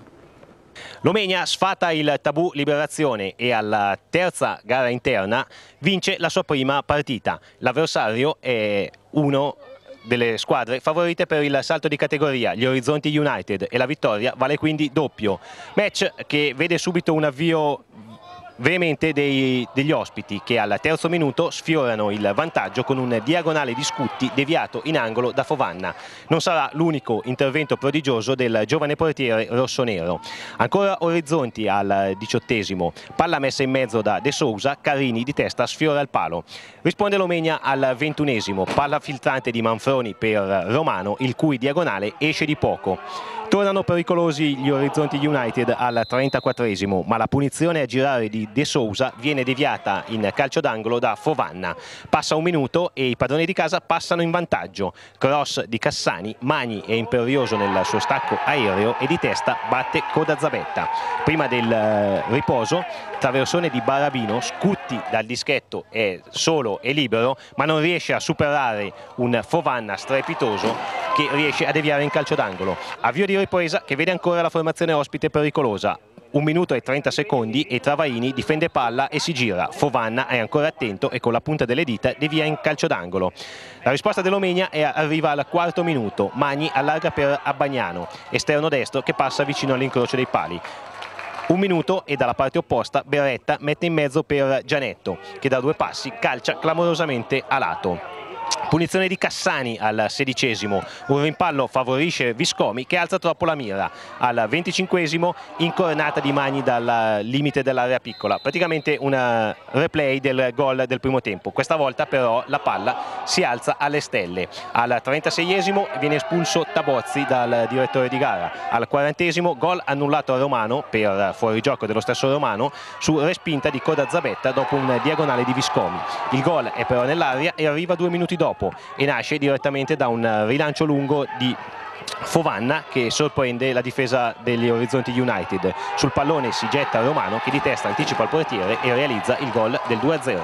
L'Omegna sfata il tabù Liberazione e alla terza gara interna vince la sua prima partita. L'avversario è uno delle squadre favorite per il salto di categoria, gli Orizzonti United, e la vittoria vale quindi doppio. Match che vede subito un avvio veemente degli ospiti, che al terzo minuto sfiorano il vantaggio con un diagonale di Scutti deviato in angolo da Fovanna. Non sarà l'unico intervento prodigioso del giovane portiere rossonero. Ancora Orizzonti al 18esimo, palla messa in mezzo da De Sousa, Carini di testa sfiora il palo. Risponde l'Omegna al 21esimo, palla filtrante di Manfroni per Romano, il cui diagonale esce di poco. Tornano pericolosi gli Orizzonti United al 34esimo, ma la punizione a girare di De Sousa viene deviata in calcio d'angolo da Fovanna. Passa un minuto e i padroni di casa passano in vantaggio. Cross di Cassani, Magni è imperioso nel suo stacco aereo e di testa batte Coda-Zabetta. Prima del riposo, traversone di Barabino, Scutti dal dischetto è solo e libero, ma non riesce a superare un Fovanna strepitoso che riesce a deviare in calcio d'angolo. Avvio di ripresa che vede ancora la formazione ospite pericolosa. 1 minuto e 30 secondi e Travaini difende palla e si gira. Fovanna è ancora attento e con la punta delle dita devia in calcio d'angolo. La risposta dell'Omegna arriva al 4° minuto. Magni allarga per Abbagnano, esterno destro che passa vicino all'incrocio dei pali. 1 minuto e dalla parte opposta Beretta mette in mezzo per Gianetto, che da 2 passi calcia clamorosamente a lato. Punizione di Cassani al 16esimo, un rimpallo favorisce Viscomi che alza troppo la mira. Al 25esimo incornata di Magni dal limite dell'area piccola, praticamente una replay del gol del primo tempo. Questa volta però la palla si alza alle stelle. Al 36esimo viene espulso Tabozzi dal direttore di gara. Al 40esimo gol annullato a Romano per fuorigioco dello stesso Romano su respinta di Coda-Zabetta dopo un diagonale di Viscomi. Il gol è però nell'aria e arriva 2 minuti dopo e nasce direttamente da un rilancio lungo di Fovanna che sorprende la difesa degli Orizzonti United. Sul pallone si getta Romano che di testa anticipa il portiere e realizza il gol del 2-0.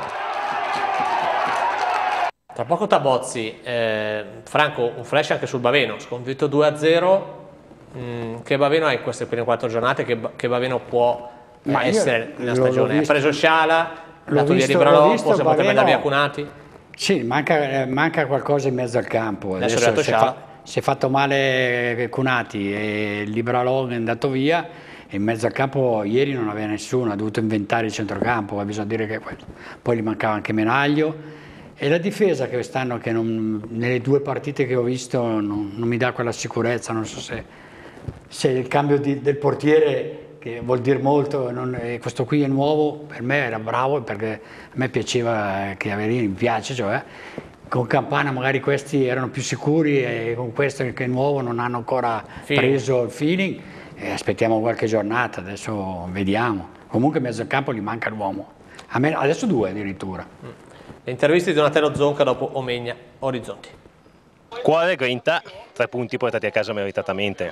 Tra poco Tabozzi, Franco, un flash anche sul Baveno, sconfitto 2-0, che Baveno ha in queste prime 4 giornate, che Baveno può essere nella stagione? Ha preso Sciala, ha dato via di Bralò, forse potrebbe andare via Cunati? Sì, manca qualcosa in mezzo al campo. Adesso si è fatto male Cunati e Libralò è andato via, e in mezzo al campo ieri non aveva nessuno, ha dovuto inventare il centrocampo, bisogna dire che poi gli mancava anche Menaglio. E la difesa che quest'anno, che nelle 2 partite che ho visto, non mi dà quella sicurezza, non so se il cambio del portiere, che vuol dire molto, questo qui è nuovo, per me era bravo, perché a me piaceva che Averini, mi piace, cioè, con Campana magari questi erano più sicuri, e con questo che è nuovo non hanno ancora preso il feeling, e aspettiamo qualche giornata, adesso vediamo. Comunque in mezzo al campo gli manca l'uomo, adesso 2 addirittura. Le interviste di Donatello Zonca dopo Omegna Orizzonti. Cuore e grinta, 3 punti portati a casa meritatamente.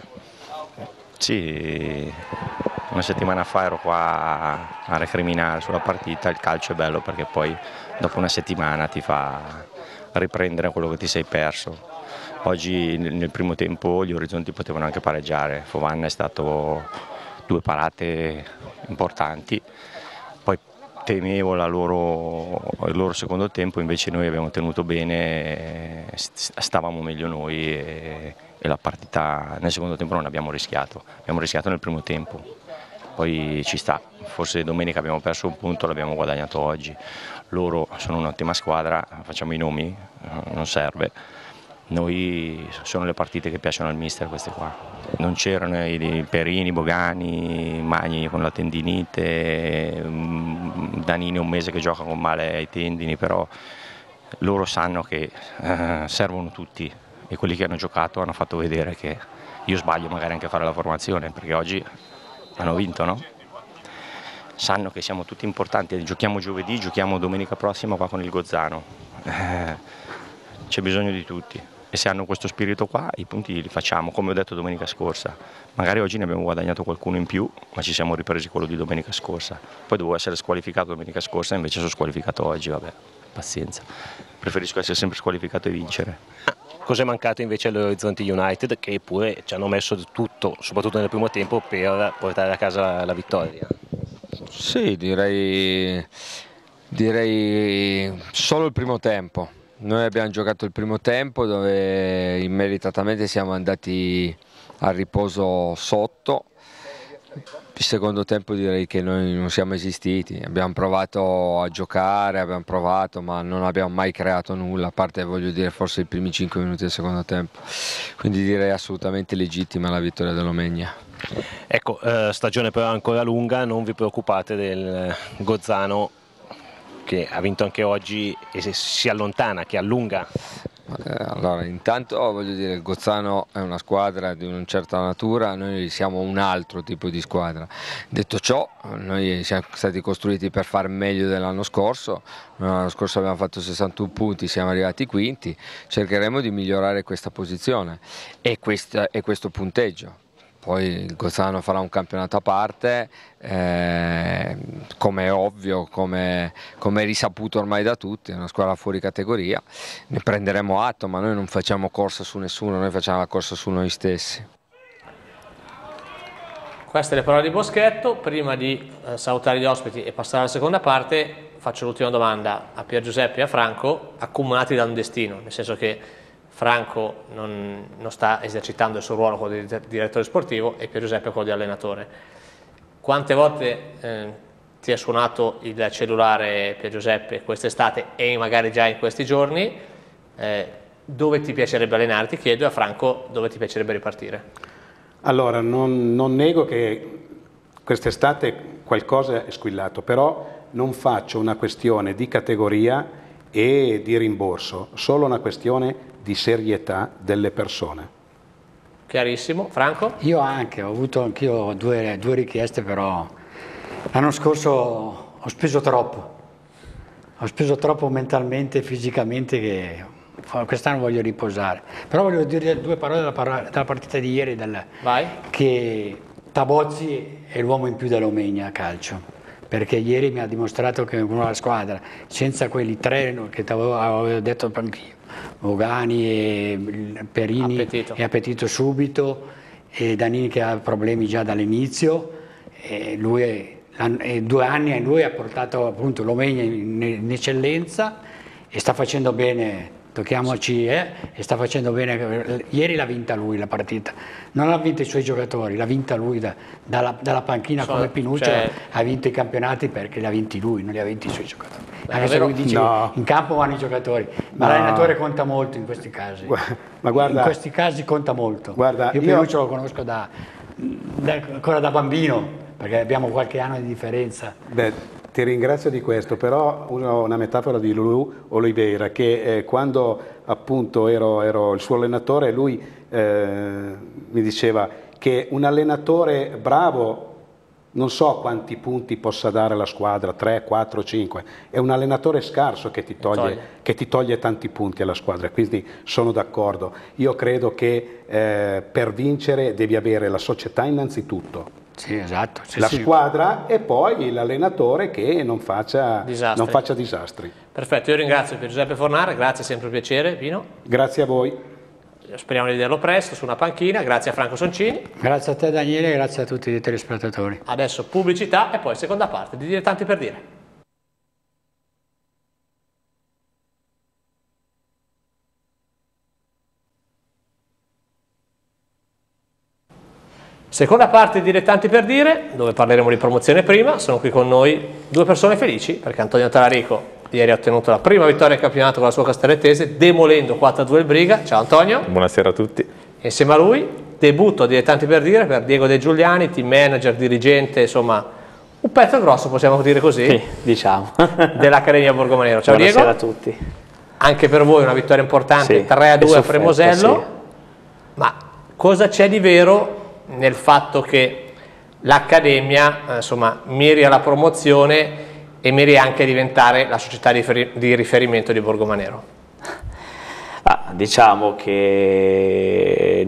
Sì, una settimana fa ero qua a recriminare sulla partita. Il calcio è bello perché poi dopo una settimana ti fa riprendere quello che ti sei perso. Oggi nel primo tempo gli Orizzonti potevano anche pareggiare, Fovanna è stato 2 parate importanti, poi temevo il loro secondo tempo, invece noi abbiamo tenuto bene, stavamo meglio noi e la partita nel secondo tempo non abbiamo rischiato nel primo tempo, poi ci sta, forse domenica abbiamo perso un punto, l'abbiamo guadagnato oggi, loro sono un'ottima squadra, facciamo i nomi, non serve. Noi sono le partite che piacciono al mister, queste qua. Non c'erano i Perini, Bogani, Magni con la tendinite, Danini 1 mese che gioca con male ai tendini, però loro sanno che servono tutti, e quelli che hanno giocato hanno fatto vedere che io sbaglio magari anche a fare la formazione, perché oggi hanno vinto, no? Sanno che siamo tutti importanti, giochiamo giovedì, giochiamo domenica prossima qua con il Gozzano, c'è bisogno di tutti. E se hanno questo spirito qua, i punti li facciamo, come ho detto domenica scorsa. Magari oggi ne abbiamo guadagnato qualcuno in più, ma ci siamo ripresi quello di domenica scorsa. Poi dovevo essere squalificato domenica scorsa, invece sono squalificato oggi, vabbè, pazienza. Preferisco essere sempre squalificato e vincere. Cos'è mancato invece agli Orizzonti United, che pure ci hanno messo tutto, soprattutto nel primo tempo, per portare a casa la vittoria? Sì, direi solo il primo tempo. Noi abbiamo giocato il primo tempo dove immeritatamente siamo andati a riposo sotto. Il secondo tempo direi che noi non siamo esistiti, abbiamo provato a giocare, ma non abbiamo mai creato nulla, a parte, voglio dire, forse i primi 5 minuti del secondo tempo. Quindi direi assolutamente legittima la vittoria dell'Omegna. Ecco, stagione però ancora lunga, non vi preoccupate del Gozzano che ha vinto anche oggi e si allontana, che allunga? Allora, intanto voglio dire, il Gozzano è una squadra di una certa natura, noi siamo un altro tipo di squadra. Detto ciò, noi siamo stati costruiti per fare meglio dell'anno scorso, l'anno scorso abbiamo fatto 61 punti, siamo arrivati quinti, cercheremo di migliorare questa posizione e questo punteggio. Poi il Gozzano farà un campionato a parte, come è ovvio, come è risaputo ormai da tutti, è una squadra fuori categoria, ne prenderemo atto, ma noi non facciamo corsa su nessuno, noi facciamo la corsa su noi stessi. Queste le parole di Boschetto. Prima di salutare gli ospiti e passare alla seconda parte, faccio l'ultima domanda a Pier Giuseppe e a Franco, accomunati da un destino, nel senso che Franco non sta esercitando il suo ruolo come direttore sportivo e Pier Giuseppe quello di allenatore. Quante volte ti è suonato il cellulare, Pier Giuseppe, quest'estate e magari già in questi giorni? Dove ti piacerebbe allenarti? Chiedo, a Franco dove ti piacerebbe ripartire? Allora, non nego che quest'estate qualcosa è squillato, però non faccio una questione di categoria e di rimborso, solo una questione di serietà delle persone. Chiarissimo. Franco? Io anche, ho avuto anch'io due richieste, però l'anno scorso ho speso troppo mentalmente e fisicamente, che quest'anno voglio riposare. Però voglio dire due parole della partita di ieri, che Tabozzi è l'uomo in più dell'Omegna a calcio, perché ieri mi ha dimostrato che con la squadra, senza quelli tre che avevo detto anch'io, Mogani e Perini e Appetito subito, e Danini che ha problemi già dall'inizio, e 2 anni a lui ha portato appunto l'Omegna in eccellenza e sta facendo bene, tocchiamoci, e sta facendo bene. Ieri l'ha vinta lui la partita, non l'ha vinta i suoi giocatori, l'ha vinta lui dalla panchina, come Pinuccio ha vinto i campionati perché li ha vinti lui, non li ha vinti i suoi giocatori. Anche se lui dice in campo vanno i giocatori, ma l'allenatore conta molto in questi casi. Ma guarda, in questi casi conta molto. Guarda, io Pinuccio lo conosco ancora da bambino, perché abbiamo qualche anno di differenza. Beh, ti ringrazio di questo, però uso una metafora di Lulu Oliveira, che quando appunto ero il suo allenatore, lui mi diceva che un allenatore bravo non so quanti punti possa dare alla squadra, 3, 4, 5, è un allenatore scarso che ti toglie tanti punti alla squadra, quindi sono d'accordo. Io credo che per vincere devi avere la società innanzitutto. Sì, esatto. La squadra e poi l'allenatore che non faccia disastri. Perfetto, io ringrazio Giuseppe Fornara, grazie, sempre un piacere, Pino. Grazie a voi. Speriamo di vederlo presto su una panchina, grazie a Franco Soncini. Grazie a te Daniele e grazie a tutti i telespettatori. Adesso pubblicità e poi seconda parte di Dilettanti per dire. Seconda parte di Dilettanti per dire, dove parleremo di promozione prima. Sono qui con noi due persone felici, perché Antonio Talarico ieri ha ottenuto la prima vittoria in campionato con la sua Castellettese, demolendo 4-2 il Briga. Ciao Antonio. Buonasera a tutti. Insieme a lui, debutto a Dilettanti per dire per Diego De Giuliani, team manager, dirigente, insomma un pezzo grosso, possiamo dire così, sì, diciamo, dell'Accademia Borgomanero. Ciao Buonasera Diego. a tutti. Anche per voi una vittoria importante, sì, 3-2 a Premosello, sì. Ma cosa c'è di vero nel fatto che l'Accademia insomma miri alla promozione e miri anche a diventare la società di riferimento di Borgomanero? Diciamo che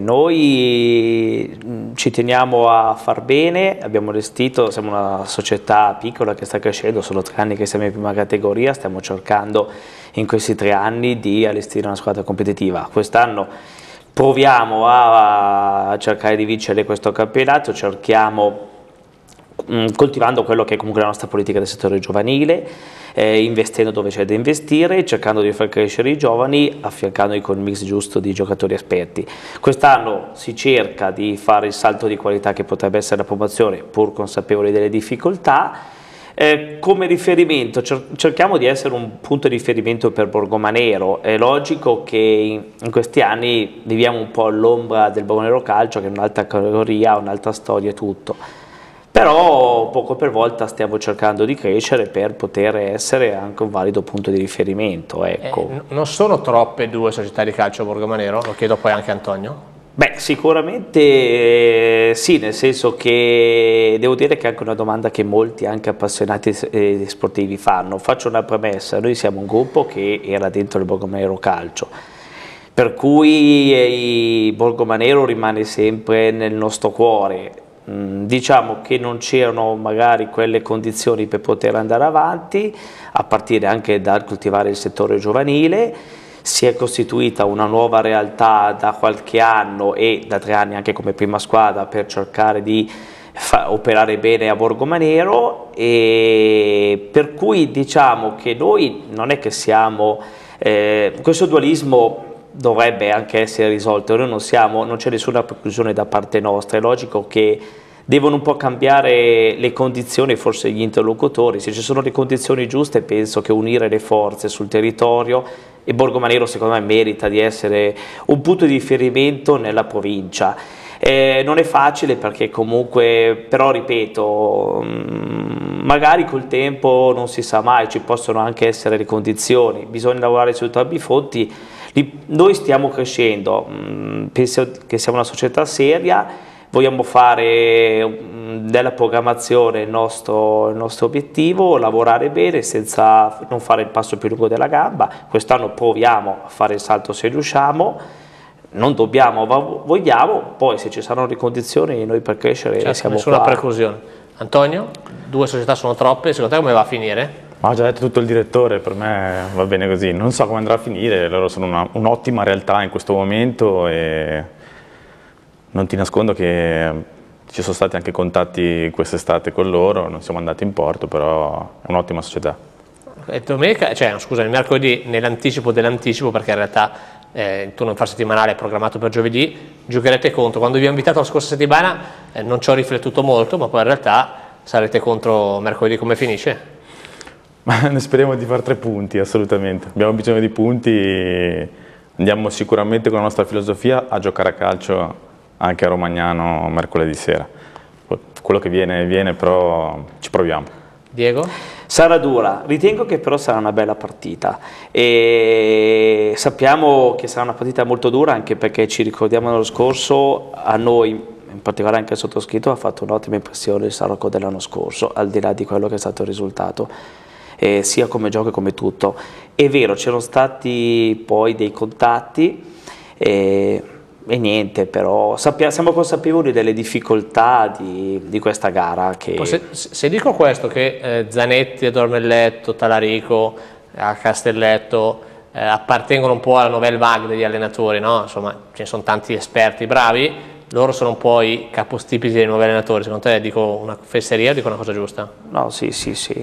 noi ci teniamo a far bene, abbiamo allestito, siamo una società piccola che sta crescendo, sono 3 anni che siamo in prima categoria, stiamo cercando in questi 3 anni di allestire una squadra competitiva. Quest'anno proviamo a cercare di vincere questo campionato, cerchiamo coltivando quello che è comunque la nostra politica del settore giovanile, investendo dove c'è da investire, cercando di far crescere i giovani, affiancandoli con il mix giusto di giocatori esperti. Quest'anno si cerca di fare il salto di qualità che potrebbe essere la promozione, pur consapevoli delle difficoltà. Come riferimento cerchiamo di essere un punto di riferimento per Borgomanero. È logico che in questi anni viviamo un po' all'ombra del Borgomanero Calcio, che è un'altra categoria, un'altra storia e tutto. Però poco per volta stiamo cercando di crescere per poter essere anche un valido punto di riferimento. Ecco. Non sono troppe 2 società di calcio a Borgomanero? Lo chiedo poi anche a Antonio. Beh, sicuramente sì, nel senso che devo dire che è anche una domanda che molti anche appassionati sportivi fanno. Faccio una premessa, noi siamo un gruppo che era dentro il Borgomanero Calcio, per cui il Borgomanero rimane sempre nel nostro cuore. Diciamo che non c'erano magari quelle condizioni per poter andare avanti, a partire anche dal coltivare il settore giovanile. Si è costituita una nuova realtà da qualche anno e da 3 anni anche come prima squadra per cercare di operare bene a Borgomanero, e per cui diciamo che noi non è che siamo, questo dualismo dovrebbe anche essere risolto, noi non c'è nessuna preclusione da parte nostra, è logico che devono un po' cambiare le condizioni, forse gli interlocutori, se ci sono le condizioni giuste penso che unire le forze sul territorio, e Borgomanero secondo me merita di essere un punto di riferimento nella provincia. Non è facile perché comunque, però ripeto, magari col tempo non si sa mai, ci possono anche essere le condizioni, bisogna lavorare su entrambi i fronti. Noi stiamo crescendo, penso che siamo una società seria, vogliamo fare della programmazione il nostro obiettivo, lavorare bene senza non fare il passo più lungo della gamba. Quest'anno proviamo a fare il salto se riusciamo, non dobbiamo ma vogliamo, poi se ci saranno le condizioni noi per crescere siamo nessuna qua. preclusione. Antonio, 2 società sono troppe, secondo te come va a finire? Ma ha già detto tutto il direttore, per me va bene così, non so come andrà a finire, loro sono un'ottima realtà in questo momento e non ti nascondo che ci sono stati anche contatti quest'estate con loro, non siamo andati in porto, però è un'ottima società. E domenica, scusami, mercoledì nell'anticipo dell'anticipo, perché in realtà il turno infrasettimanale è programmato per giovedì, giocherete contro. Quando vi ho invitato la scorsa settimana non ci ho riflettuto molto, ma poi in realtà sarete contro mercoledì. Come finisce? Ma ne speriamo di fare 3 punti, assolutamente. Abbiamo bisogno di punti, andiamo sicuramente con la nostra filosofia a giocare a calcio anche a Romagnano mercoledì sera. Quello che viene, viene, però ci proviamo. Diego? Sarà dura, ritengo che però sarà una bella partita e sappiamo che sarà una partita molto dura anche perché ci ricordiamo l'anno scorso, a noi in particolare anche il sottoscritto ha fatto un'ottima impressione il San Rocco dell'anno scorso, al di là di quello che è stato il risultato. Sia come gioco che come tutto. È vero, c'erano stati poi dei contatti e niente, però siamo consapevoli delle difficoltà di questa gara. Se dico questo, che Zanetti, Adormelletto, Talarico, a Castelletto appartengono un po' alla nouvelle vague degli allenatori, no? Insomma, ce ne sono tanti esperti bravi, loro sono un po' i capostipiti dei nuovi allenatori. Secondo te dico una fesseria o dico una cosa giusta? No, sì.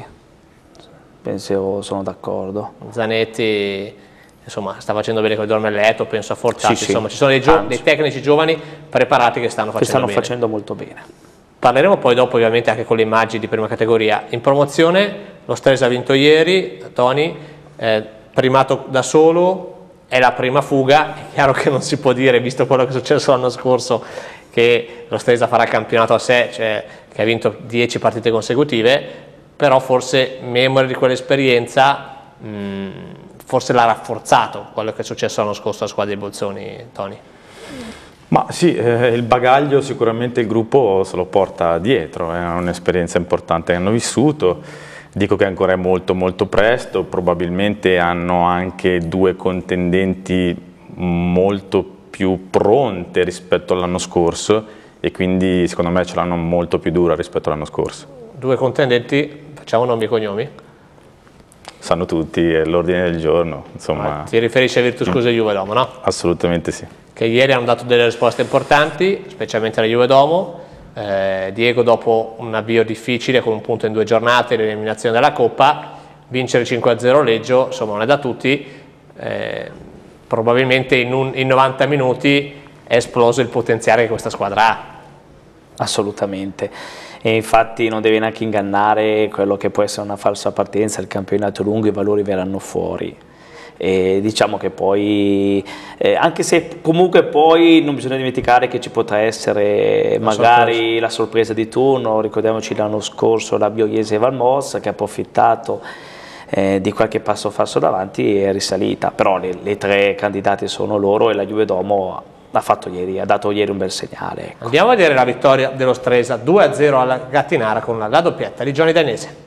Penso, sono d'accordo. Zanetti insomma sta facendo bene con il Dormelletto, penso a Fortacci, sì. Insomma ci sono dei tecnici giovani preparati che stanno facendo molto bene. Parleremo poi dopo ovviamente anche con le immagini di prima categoria. In promozione lo Stresa ha vinto ieri, Tony, primato da solo, è la prima fuga, è chiaro che non si può dire, visto quello che è successo l'anno scorso, che lo Stresa farà campionato a sé, cioè che ha vinto 10 partite consecutive, però forse memore di quell'esperienza forse l'ha rafforzato quello che è successo l'anno scorso alla squadra dei Bolzoni, Tony. Ma sì, il bagaglio sicuramente il gruppo se lo porta dietro, è un'esperienza importante che hanno vissuto, dico che ancora è molto presto, probabilmente hanno anche 2 contendenti molto più pronte rispetto all'anno scorso e quindi secondo me ce l'hanno molto più dura rispetto all'anno scorso. 2 contendenti, facciamo nomi e cognomi? Sanno tutti, è l'ordine del giorno, insomma. Ti riferisci a Virtus e Juve Domo, no? Assolutamente sì. Che ieri hanno dato delle risposte importanti, specialmente alla Juve Domo. Diego, dopo un avvio difficile con un punto in 2 giornate, l'eliminazione dalla Coppa, vincere 5-0 Leggio, insomma non è da tutti, probabilmente in 90 minuti è esploso il potenziale che questa squadra ha. Assolutamente. E infatti non deve neanche ingannare quello che può essere una falsa partenza, il campionato è lungo, i valori verranno fuori. E diciamo che poi, anche se comunque poi non bisogna dimenticare che ci potrà essere magari la sorpresa di turno, ricordiamoci l'anno scorso la Bioiese Valmos che ha approfittato di qualche passo falso davanti e è risalita, però le 3 candidate sono loro e la Juve Domo ha dato ieri un bel segnale. Ecco. Andiamo a vedere la vittoria dello Stresa 2-0 alla Gattinara con la doppietta di Johnny Danese.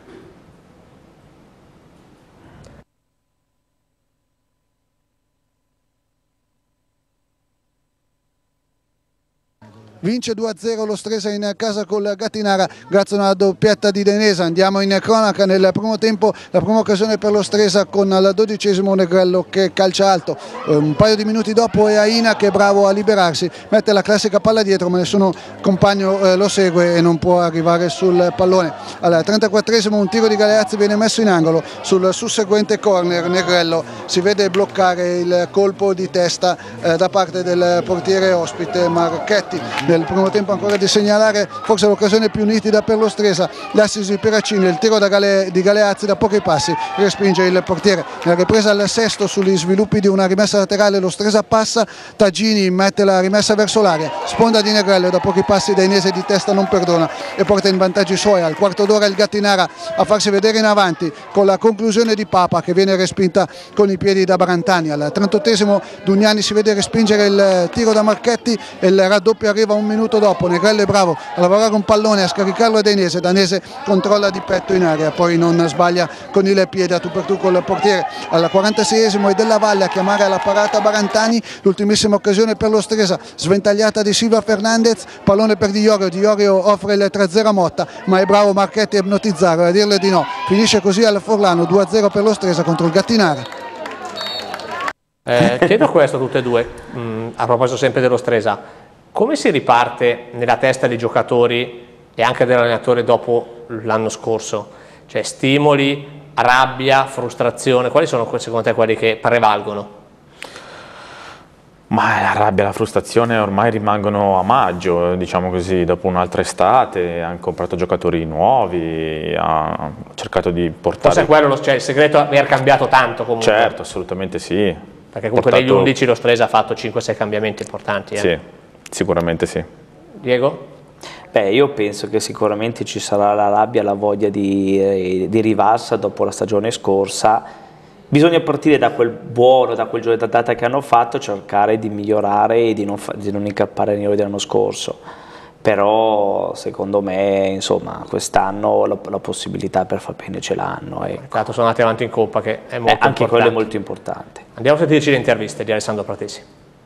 Vince 2-0 lo Stresa in casa col Gattinara grazie a una doppietta di Danese. Andiamo in cronaca. Nel primo tempo la prima occasione per lo Stresa con al 12° Negrello che calcia alto, un paio di minuti dopo è Aina che è bravo a liberarsi, mette la classica palla dietro ma nessuno compagno lo segue e non può arrivare sul pallone. Al 34° un tiro di Galeazzi viene messo in angolo, sul susseguente corner Negrello si vede bloccare il colpo di testa da parte del portiere ospite Marchetti. Nel primo tempo ancora di segnalare forse l'occasione più nitida per lo Stresa, l'assist di Peraccini, il tiro di Galeazzi da pochi passi respinge il portiere. Nella ripresa al 6° sugli sviluppi di una rimessa laterale lo Stresa passa, Taggini mette la rimessa verso l'aria, sponda di Negrello, da pochi passi Dainese di testa non perdona e porta in vantaggio i suoi. Al quarto d'ora il Gattinara a farsi vedere in avanti con la conclusione di Papa che viene respinta con i piedi da Barantani. Al 38° Dugnani si vede respingere il tiro da Marchetti e il raddoppio arriva un minuto dopo Negrello è bravo a lavorare un pallone, a scaricarlo a Danese, Danese controlla di petto in area, poi non sbaglia con il piede a tu per tu con il portiere. Al 46esimo è Della Valle a chiamare alla parata Barantani, l'ultimissima occasione per lo Stresa, sventagliata di Silva Fernandez, pallone per Di Iorio offre il 3-0 a Motta, ma è bravo Marchetti a ipnotizzare, a dirle di no. Finisce così al Forlano, 2-0 per lo Stresa contro il Gattinara. Chiedo questo a tutte e due, a proposito sempre dello Stresa, come si riparte nella testa dei giocatori e anche dell'allenatore dopo l'anno scorso? Cioè stimoli, rabbia, frustrazione, quali sono secondo te quelli che prevalgono? Ma la rabbia e la frustrazione ormai rimangono a maggio, diciamo così, dopo un'altra estate, hanno comprato giocatori nuovi, ha cercato di portare... Forse quello, cioè, il segreto è aver cambiato tanto comunque. Certo, assolutamente sì. Perché comunque negli 11 lo Stresa ha fatto 5-6 cambiamenti importanti. Sì, sicuramente sì. Diego? Beh, io penso che sicuramente ci sarà la rabbia, la voglia di rivalsa dopo la stagione scorsa. Bisogna partire da quel buono, da quel gioco di data che hanno fatto, cercare di migliorare e di non incappare nei errori dell'anno scorso. Però secondo me, insomma, quest'anno la possibilità per far bene ce l'hanno. Tanto sono andati avanti in Coppa, che è molto anche importante. quello è molto importante. Andiamo a sentirci le interviste di Alessandro Pratesi.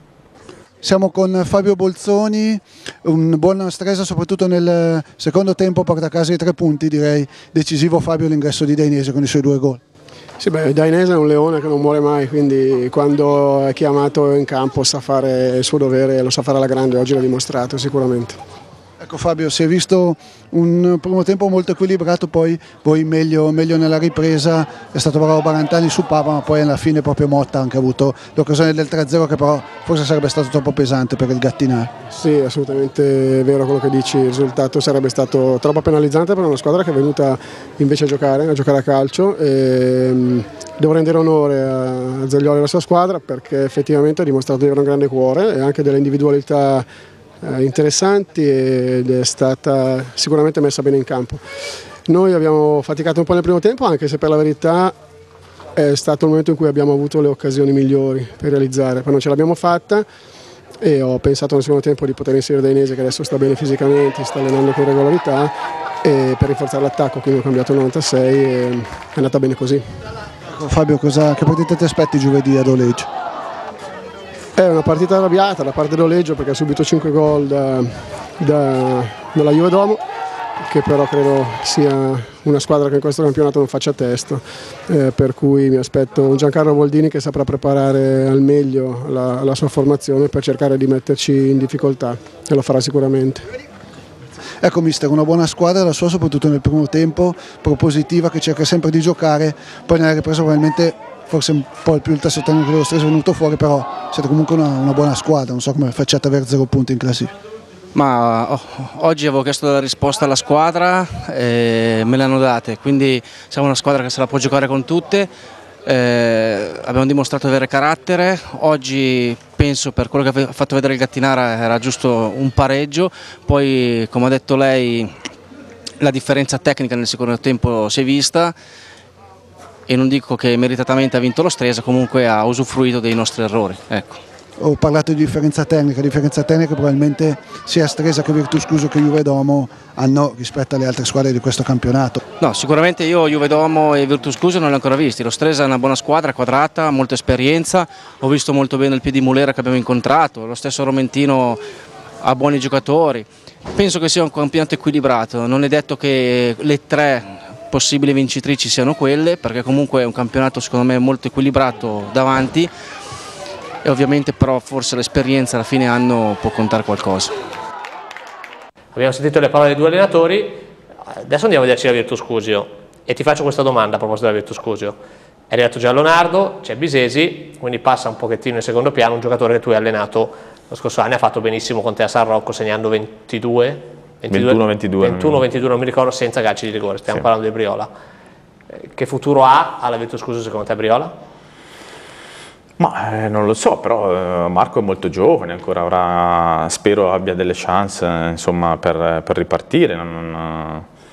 Siamo con Fabio Bolzoni, un buon Stresa soprattutto nel secondo tempo, porta a casa i 3 punti, direi decisivo Fabio l'ingresso di Dainese con i suoi 2 gol. Sì, beh, Dainese è un leone che non muore mai, quindi quando è chiamato in campo sa fare il suo dovere e lo sa fare alla grande, oggi l'ha dimostrato sicuramente. Ecco Fabio, si è visto un primo tempo molto equilibrato, poi voi meglio nella ripresa, è stato bravo Barantani su Papa, ma poi alla fine proprio Motta ha anche avuto l'occasione del 3-0 che però forse sarebbe stato troppo pesante per il Gattinara. Sì, assolutamente vero quello che dici, il risultato sarebbe stato troppo penalizzante per una squadra che è venuta invece a giocare a calcio. Devo rendere onore a Zaglioli e alla sua squadra perché effettivamente ha dimostrato di avere un grande cuore e anche delle individualità interessanti ed è stata sicuramente messa bene in campo. Noi abbiamo faticato un po' nel primo tempo, anche se per la verità è stato il momento in cui abbiamo avuto le occasioni migliori per realizzare, poi non ce l'abbiamo fatta e ho pensato nel secondo tempo di poter inserire Dainese che adesso sta bene fisicamente, sta allenando con regolarità e per rinforzare l'attacco, quindi ho cambiato il 96 e è andata bene così. Ecco, Fabio, che partita ti aspetti giovedì ad Oleggio? È una partita arrabbiata da parte dell'Oleggio perché ha subito 5 gol dalla Juve Duomo, che però credo sia una squadra che in questo campionato non faccia testo, per cui mi aspetto un Giancarlo Boldini che saprà preparare al meglio la sua formazione per cercare di metterci in difficoltà e lo farà sicuramente. Ecco mister, una buona squadra, la sua soprattutto nel primo tempo, propositiva, che cerca sempre di giocare, poi nella ripresa probabilmente forse un po' più il tasso tecnico dello Stresa è venuto fuori, però siete comunque una buona squadra, non so come facciate ad avere 0 punti in classifica. Ma oggi avevo chiesto la risposta alla squadra e me le hanno date, quindi siamo una squadra che se la può giocare con tutte, abbiamo dimostrato di avere carattere, oggi penso per quello che ha fatto vedere il Gattinara era giusto un pareggio, poi come ha detto lei la differenza tecnica nel secondo tempo si è vista e non dico che meritatamente ha vinto lo Stresa, comunque ha usufruito dei nostri errori. Ecco. Ho parlato di differenza tecnica probabilmente sia Stresa che Virtus Cuso che Juve Duomo hanno rispetto alle altre squadre di questo campionato. No, sicuramente io Juve Duomo e Virtus Cuso non li ho ancora visti, lo Stresa è una buona squadra, quadrata, molta esperienza, ho visto molto bene il Piedimulera che abbiamo incontrato, lo stesso Romentino ha buoni giocatori, penso che sia un campionato equilibrato, non è detto che le 3 possibili vincitrici siano quelle, perché comunque è un campionato secondo me molto equilibrato davanti e ovviamente però forse l'esperienza alla fine anno può contare qualcosa. Abbiamo sentito le parole dei 2 allenatori, adesso andiamo a vederci la Virtus Cusio e ti faccio questa domanda a proposito della Virtus Cusio. È arrivato già Leonardo, c'è Bisesi, quindi passa un pochettino in secondo piano un giocatore che tu hai allenato lo scorso anno, ha fatto benissimo con te a San Rocco segnando 21-22, non mi ricordo, senza calci di rigore, stiamo parlando di Briola. Che futuro ha alla Virtus Cuso secondo te Briola? Ma non lo so, però Marco è molto giovane, ancora spero abbia delle chance insomma, per ripartire.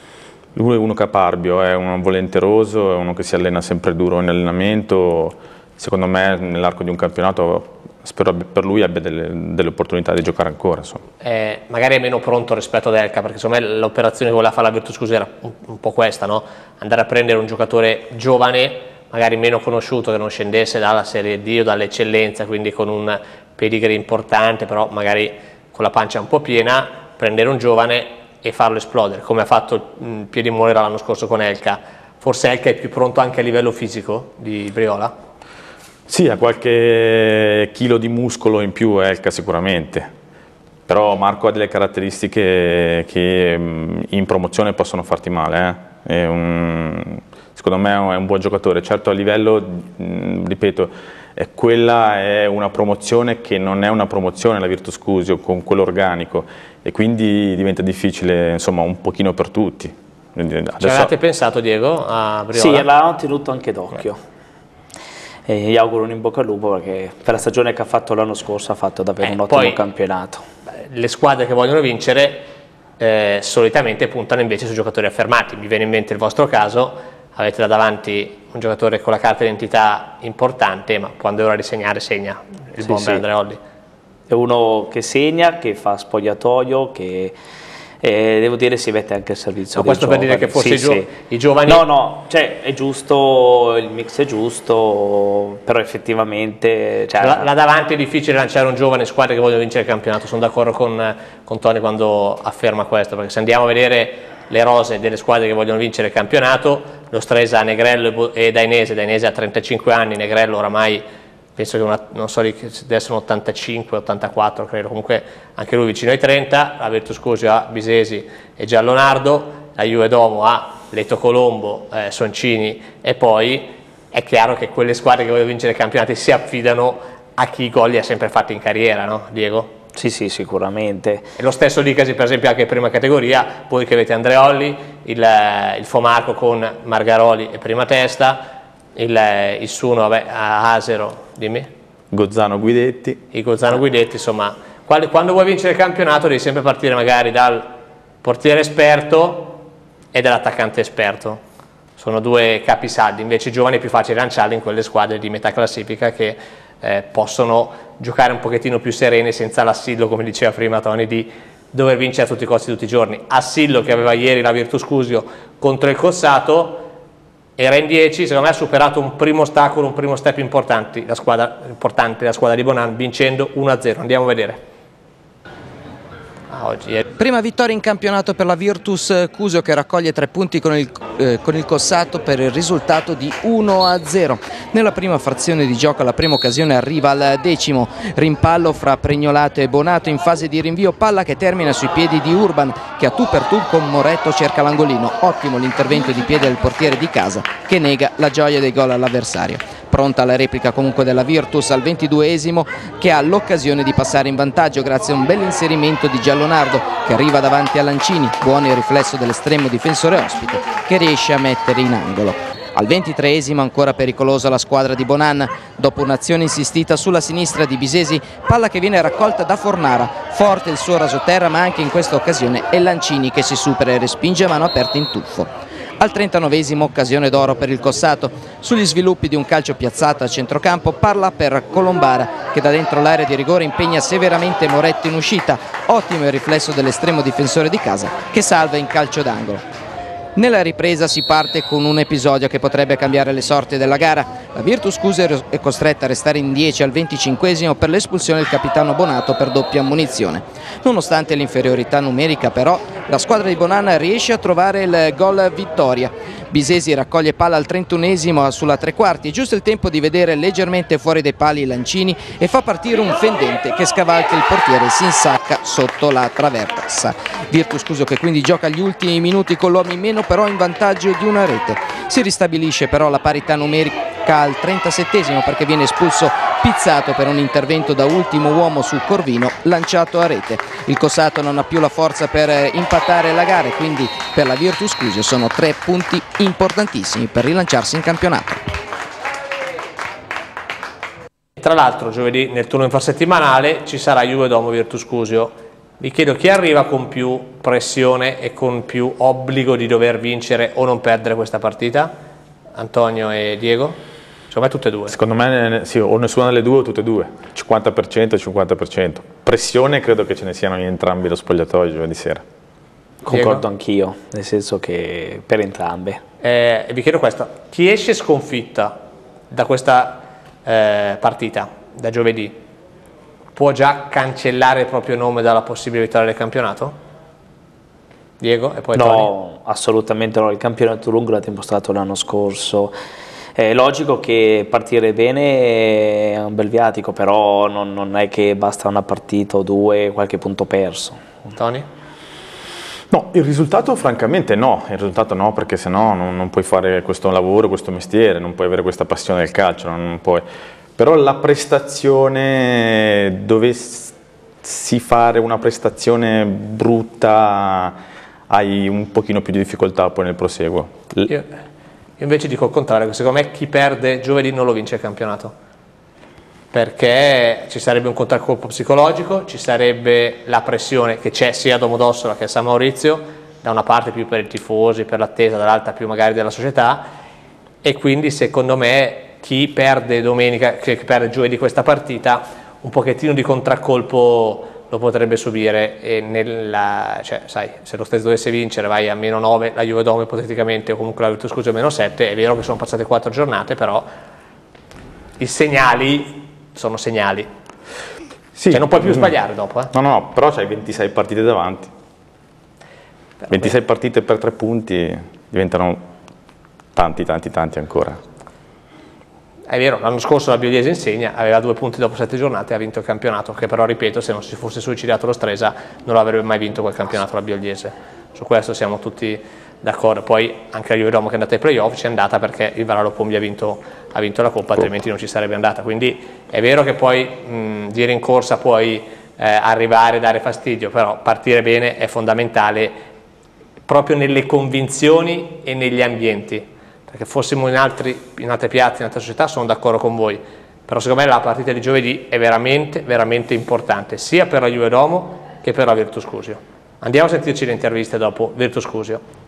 Lui è uno caparbio, è uno volenteroso, è uno che si allena sempre duro in allenamento, secondo me nell'arco di un campionato spero per lui abbia delle opportunità di giocare ancora. Magari è meno pronto rispetto ad Elka, perché secondo me l'operazione che voleva fare la Virtus Cusio era un po' questa, no? Andare a prendere un giocatore giovane, magari meno conosciuto, che non scendesse dalla Serie D o dall'eccellenza, quindi con un pedigree importante, però magari con la pancia un po' piena, prendere un giovane e farlo esplodere, come ha fatto Piedimurera l'anno scorso con Elka. Forse Elka è più pronto anche a livello fisico di Briola? Sì, ha qualche chilo di muscolo in più Elka sicuramente, però Marco ha delle caratteristiche che in promozione possono farti male. Secondo me è un buon giocatore, certo a livello, ripeto, quella è una promozione che non è una promozione la Virtus Cusio con quell'organico e quindi diventa difficile insomma un pochino per tutti. Ci avete pensato, Diego, a Briola? Sì, l'hanno tenuto anche d'occhio. E gli auguro un in bocca al lupo perché per la stagione che ha fatto l'anno scorso ha fatto davvero un ottimo campionato. Le squadre che vogliono vincere solitamente puntano invece su giocatori affermati. Mi viene in mente il vostro caso, avete da davanti un giocatore con la carta d'identità importante, ma quando è ora di segnare segna, il bomber Andreolli. È uno che segna, che fa spogliatoio, che devo dire si mette anche al servizio dei questo giovani. Per dire che forse i giovani... No, cioè è giusto, il mix è giusto, però effettivamente... Là davanti è difficile lanciare un giovane squadre che vogliono vincere il campionato, sono d'accordo con Tony quando afferma questo, perché se andiamo a vedere le rose delle squadre che vogliono vincere il campionato, lo Stresa, Negrello e Dainese ha 35 anni, Negrello oramai... penso che non so, deve essere un 85, 84 credo, comunque anche lui vicino ai 30, la Virtus Cusio ha Bisesi e Giallonardo, la Juve Domo ha Leto Colombo, Soncini e poi è chiaro che quelle squadre che vogliono vincere i campionati si affidano a chi i gol li ha sempre fatti in carriera, no Diego? Sì, sicuramente. E lo stesso dicasi per esempio anche in prima categoria, voi che avete Andreolli, il Fomarco con Margaroli e prima testa, il Suno a Asero, dimmi? Gozzano Guidetti. I Gozzano Guidetti, insomma, quando vuoi vincere il campionato devi sempre partire magari dal portiere esperto e dall'attaccante esperto. Sono due capisaldi, invece i giovani è più facile lanciarli in quelle squadre di metà classifica che possono giocare un pochettino più sereni senza l'assillo, come diceva prima Tony, di dover vincere a tutti i costi tutti i giorni. Assillo che aveva ieri la Virtus Cusio contro il Cossato, era in 10, secondo me ha superato un primo ostacolo, un primo step importante la squadra di Bonan, vincendo 1-0. Andiamo a vedere. Prima vittoria in campionato per la Virtus Cusio, che raccoglie 3 punti con il Cossato per il risultato di 1-0. Nella prima frazione di gioco la prima occasione arriva al 10°, rimpallo fra Pregnolato e Bonato in fase di rinvio, palla che termina sui piedi di Urban che a tu per tu con Moretto cerca l'angolino. Ottimo l'intervento di piede del portiere di casa che nega la gioia dei gol all'avversario. Pronta la replica comunque della Virtus al 22°, che ha l'occasione di passare in vantaggio grazie a un bel inserimento di Giallonardo che arriva davanti a Lancini, buono il riflesso dell'estremo difensore ospite che riesce a mettere in angolo. Al 23° ancora pericolosa la squadra di Bonan, dopo un'azione insistita sulla sinistra di Bisesi, palla che viene raccolta da Fornara, forte il suo rasoterra ma anche in questa occasione è Lancini che si supera e respinge a mano aperta in tuffo. Al 39° occasione d'oro per il Cossato, sugli sviluppi di un calcio piazzato a centrocampo parla per Colombara che da dentro l'area di rigore impegna severamente Moretto in uscita, ottimo il riflesso dell'estremo difensore di casa che salva in calcio d'angolo. Nella ripresa si parte con un episodio che potrebbe cambiare le sorti della gara. La Virtus Cusio è costretta a restare in 10 al 25° per l'espulsione del capitano Bonato per doppia ammonizione. Nonostante l'inferiorità numerica però, la squadra di Bonan riesce a trovare il gol vittoria. Bisesi raccoglie palla al 31° sulla 3/4, giusto il tempo di vedere leggermente fuori dai pali Lancini e fa partire un fendente che scavalca il portiere e si insacca sotto la traversa. Virtus Cusio che quindi gioca gli ultimi minuti con l'uomo in meno, però in vantaggio di una rete. Si ristabilisce però la parità numerica al 37° perché viene espulso Pizzato per un intervento da ultimo uomo su Corvino lanciato a rete. Il Cossato non ha più la forza per impattare la gara e quindi per la Virtus Cusio sono 3 punti importantissimi per rilanciarsi in campionato. Tra l'altro giovedì nel turno infrasettimanale ci sarà Juve Domo Virtus Cusio. Vi chiedo chi arriva con più pressione e con più obbligo di dover vincere o non perdere questa partita? Antonio e Diego? Secondo me tutte e due. Secondo me sì, o nessuna delle due o tutte e due, 50% e 50%. Pressione credo che ce ne siano in entrambi lo spogliatoio giovedì sera. Concordo anch'io, nel senso che per entrambe. Vi chiedo questo, chi esce sconfitta da questa partita, da giovedì, può già cancellare il proprio nome dalla possibile vittoria del campionato? Diego e poi No, Tony? assolutamente no, il campionato lungo l'ha dimostrato l'anno scorso. È logico che partire bene è un bel viatico, però non è che basta una partita o due, qualche punto perso. Tony? No, il risultato francamente no, perché sennò non puoi fare questo lavoro, questo mestiere, non puoi avere questa passione del calcio, non puoi. Però la prestazione, dovessi fare una prestazione brutta, hai un pochino più di difficoltà poi nel proseguo. Io invece dico il contrario, che secondo me chi perde giovedì non lo vince il campionato, perché ci sarebbe un contraccolpo psicologico, ci sarebbe la pressione che c'è sia a Domodossola che a San Maurizio, da una parte più per i tifosi, per l'attesa, dall'altra più magari della società, e quindi secondo me chi perde domenica, che perde giovedì questa partita, un pochettino di contraccolpo lo potrebbe subire, e cioè, sai, se lo stesso dovesse vincere vai a -9, la Juve Dome ipoteticamente, o comunque la Virtus Scusio -7, è vero che sono passate 4 giornate, però i segnali sono segnali, sì, cioè non puoi più sbagliare dopo. No, però c'hai 26 partite davanti, 26 partite per 3 punti diventano tanti ancora. È vero, l'anno scorso la Bioliese insegna, aveva 2 punti dopo 7 giornate e ha vinto il campionato, che però, ripeto, se non si fosse suicidato lo Stresa non avrebbe mai vinto quel campionato la Bioliese. Su questo siamo tutti d'accordo. Poi anche la Juve Roma, che è andata ai playoff, ci è andata perché il Varallo Pombi ha vinto la Coppa, altrimenti non ci sarebbe andata. Quindi è vero che poi di rincorsa puoi arrivare e dare fastidio, però partire bene è fondamentale proprio nelle convinzioni e negli ambienti. Perché fossimo in altre piazze, in altre società, sono d'accordo con voi, però secondo me la partita di giovedì è veramente, veramente importante, sia per la Juve Domo che per la Virtus Scusio. Andiamo a sentirci le interviste dopo Virtus Scusio.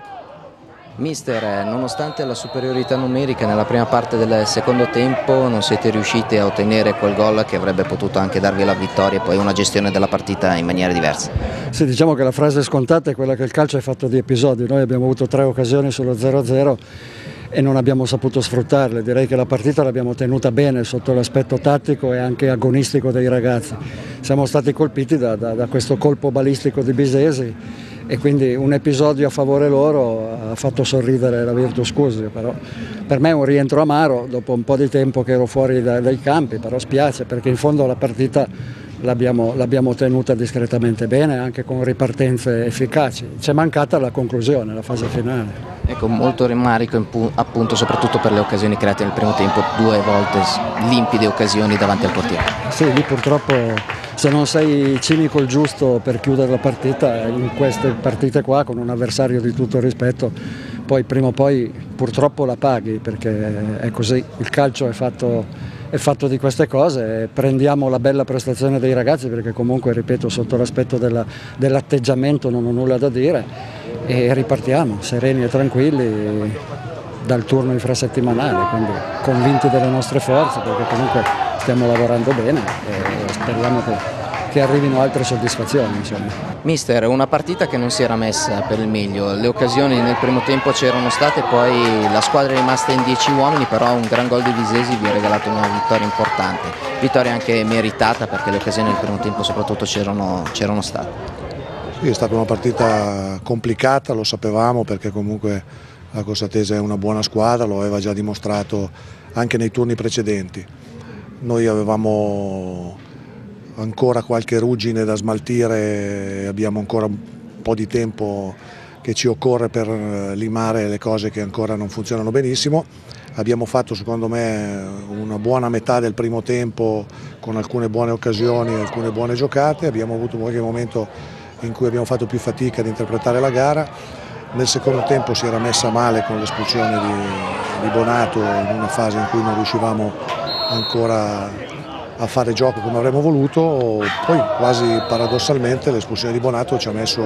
Mister, nonostante la superiorità numerica nella prima parte del secondo tempo, non siete riusciti a ottenere quel gol che avrebbe potuto anche darvi la vittoria e poi una gestione della partita in maniera diversa. Sì, diciamo che la frase scontata è quella che il calcio è fatto di episodi. Noi abbiamo avuto 3 occasioni sullo 0-0 e non abbiamo saputo sfruttarle. Direi che la partita l'abbiamo tenuta bene sotto l'aspetto tattico e anche agonistico dei ragazzi. Siamo stati colpiti da questo colpo balistico di Bisesi, e quindi un episodio a favore loro ha fatto sorridere la Virtus Scusio, però per me è un rientro amaro dopo un po' di tempo che ero fuori dai campi, però spiace perché in fondo la partita l'abbiamo tenuta discretamente bene, anche con ripartenze efficaci. C'è mancata la conclusione, la fase finale. Ecco, molto rammarico appunto soprattutto per le occasioni create nel primo tempo, 2 volte limpide occasioni davanti al portiere. Sì, lì purtroppo se non sei cinico il giusto per chiudere la partita, in queste partite qua con un avversario di tutto rispetto, poi prima o poi purtroppo la paghi, perché è così, il calcio è fatto di queste cose. Prendiamo la bella prestazione dei ragazzi, perché comunque, ripeto, sotto l'aspetto dell'atteggiamento non ho nulla da dire, e ripartiamo sereni e tranquilli dal turno infrasettimanale, quindi convinti delle nostre forze, perché comunque stiamo lavorando bene e speriamo che arrivino altre soddisfazioni, insomma. Mister, una partita che non si era messa per il meglio, le occasioni nel primo tempo c'erano state, poi la squadra è rimasta in 10 uomini, però un gran gol di Bisesi vi ha regalato una vittoria importante, vittoria anche meritata perché le occasioni nel primo tempo soprattutto c'erano state. Sì, è stata una partita complicata, lo sapevamo, perché comunque la Cossatese è una buona squadra, lo aveva già dimostrato anche nei turni precedenti. Noi avevamo ancora qualche ruggine da smaltire, abbiamo ancora un po' di tempo che ci occorre per limare le cose che ancora non funzionano benissimo. Abbiamo fatto, secondo me, una buona metà del primo tempo con alcune buone occasioni, alcune buone giocate. Abbiamo avuto qualche momento in cui abbiamo fatto più fatica ad interpretare la gara. Nel secondo tempo si era messa male con l'espulsione di Bonato, in una fase in cui non riuscivamo ancora a fare gioco come avremmo voluto. Poi quasi paradossalmente l'espulsione di Bonato ci ha messo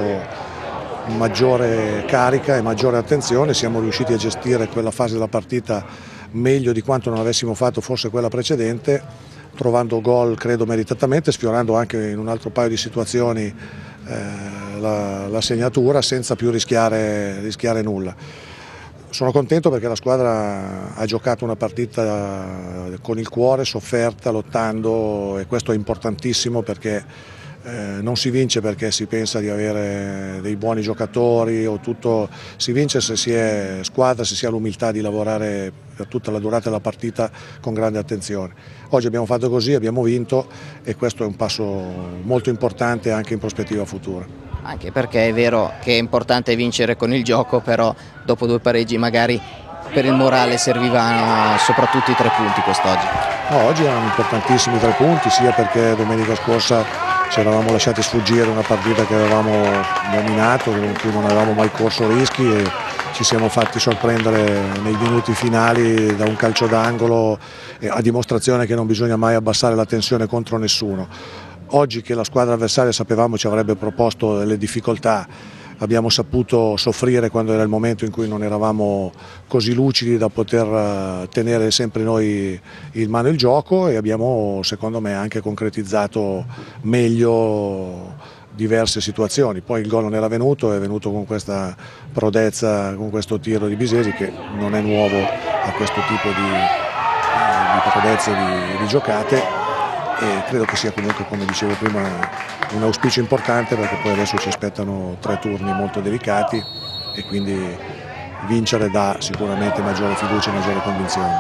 maggiore carica e maggiore attenzione, siamo riusciti a gestire quella fase della partita meglio di quanto non avessimo fatto forse quella precedente, trovando gol credo meritatamente, sfiorando anche in un altro paio di situazioni la segnatura senza più rischiare nulla. Sono contento perché la squadra ha giocato una partita con il cuore, sofferta, lottando, e questo è importantissimo perché non si vince perché si pensa di avere dei buoni giocatori o tutto, si vince se si è squadra, se si ha l'umiltà di lavorare per tutta la durata della partita con grande attenzione. Oggi abbiamo fatto così, abbiamo vinto e questo è un passo molto importante anche in prospettiva futura. Anche perché è vero che è importante vincere con il gioco, però dopo 2 pareggi magari per il morale servivano soprattutto i 3 punti quest'oggi. No, oggi erano importantissimi 3 punti, sia perché domenica scorsa ci eravamo lasciati sfuggire una partita che avevamo dominato, in cui non avevamo mai corso rischi e ci siamo fatti sorprendere nei minuti finali da un calcio d'angolo, a dimostrazione che non bisogna mai abbassare la tensione contro nessuno. Oggi che la squadra avversaria sapevamo ci avrebbe proposto delle difficoltà, abbiamo saputo soffrire quando era il momento in cui non eravamo così lucidi da poter tenere sempre noi in mano il gioco, e abbiamo secondo me anche concretizzato meglio diverse situazioni. Poi il gol non era venuto, è venuto con questa prodezza, con questo tiro di Bisesi che non è nuovo a questo tipo di prodezze, di giocate, e credo che sia comunque, come dicevo prima, un auspicio importante perché poi adesso ci aspettano 3 turni molto delicati e quindi vincere dà sicuramente maggiore fiducia e maggiore convinzione.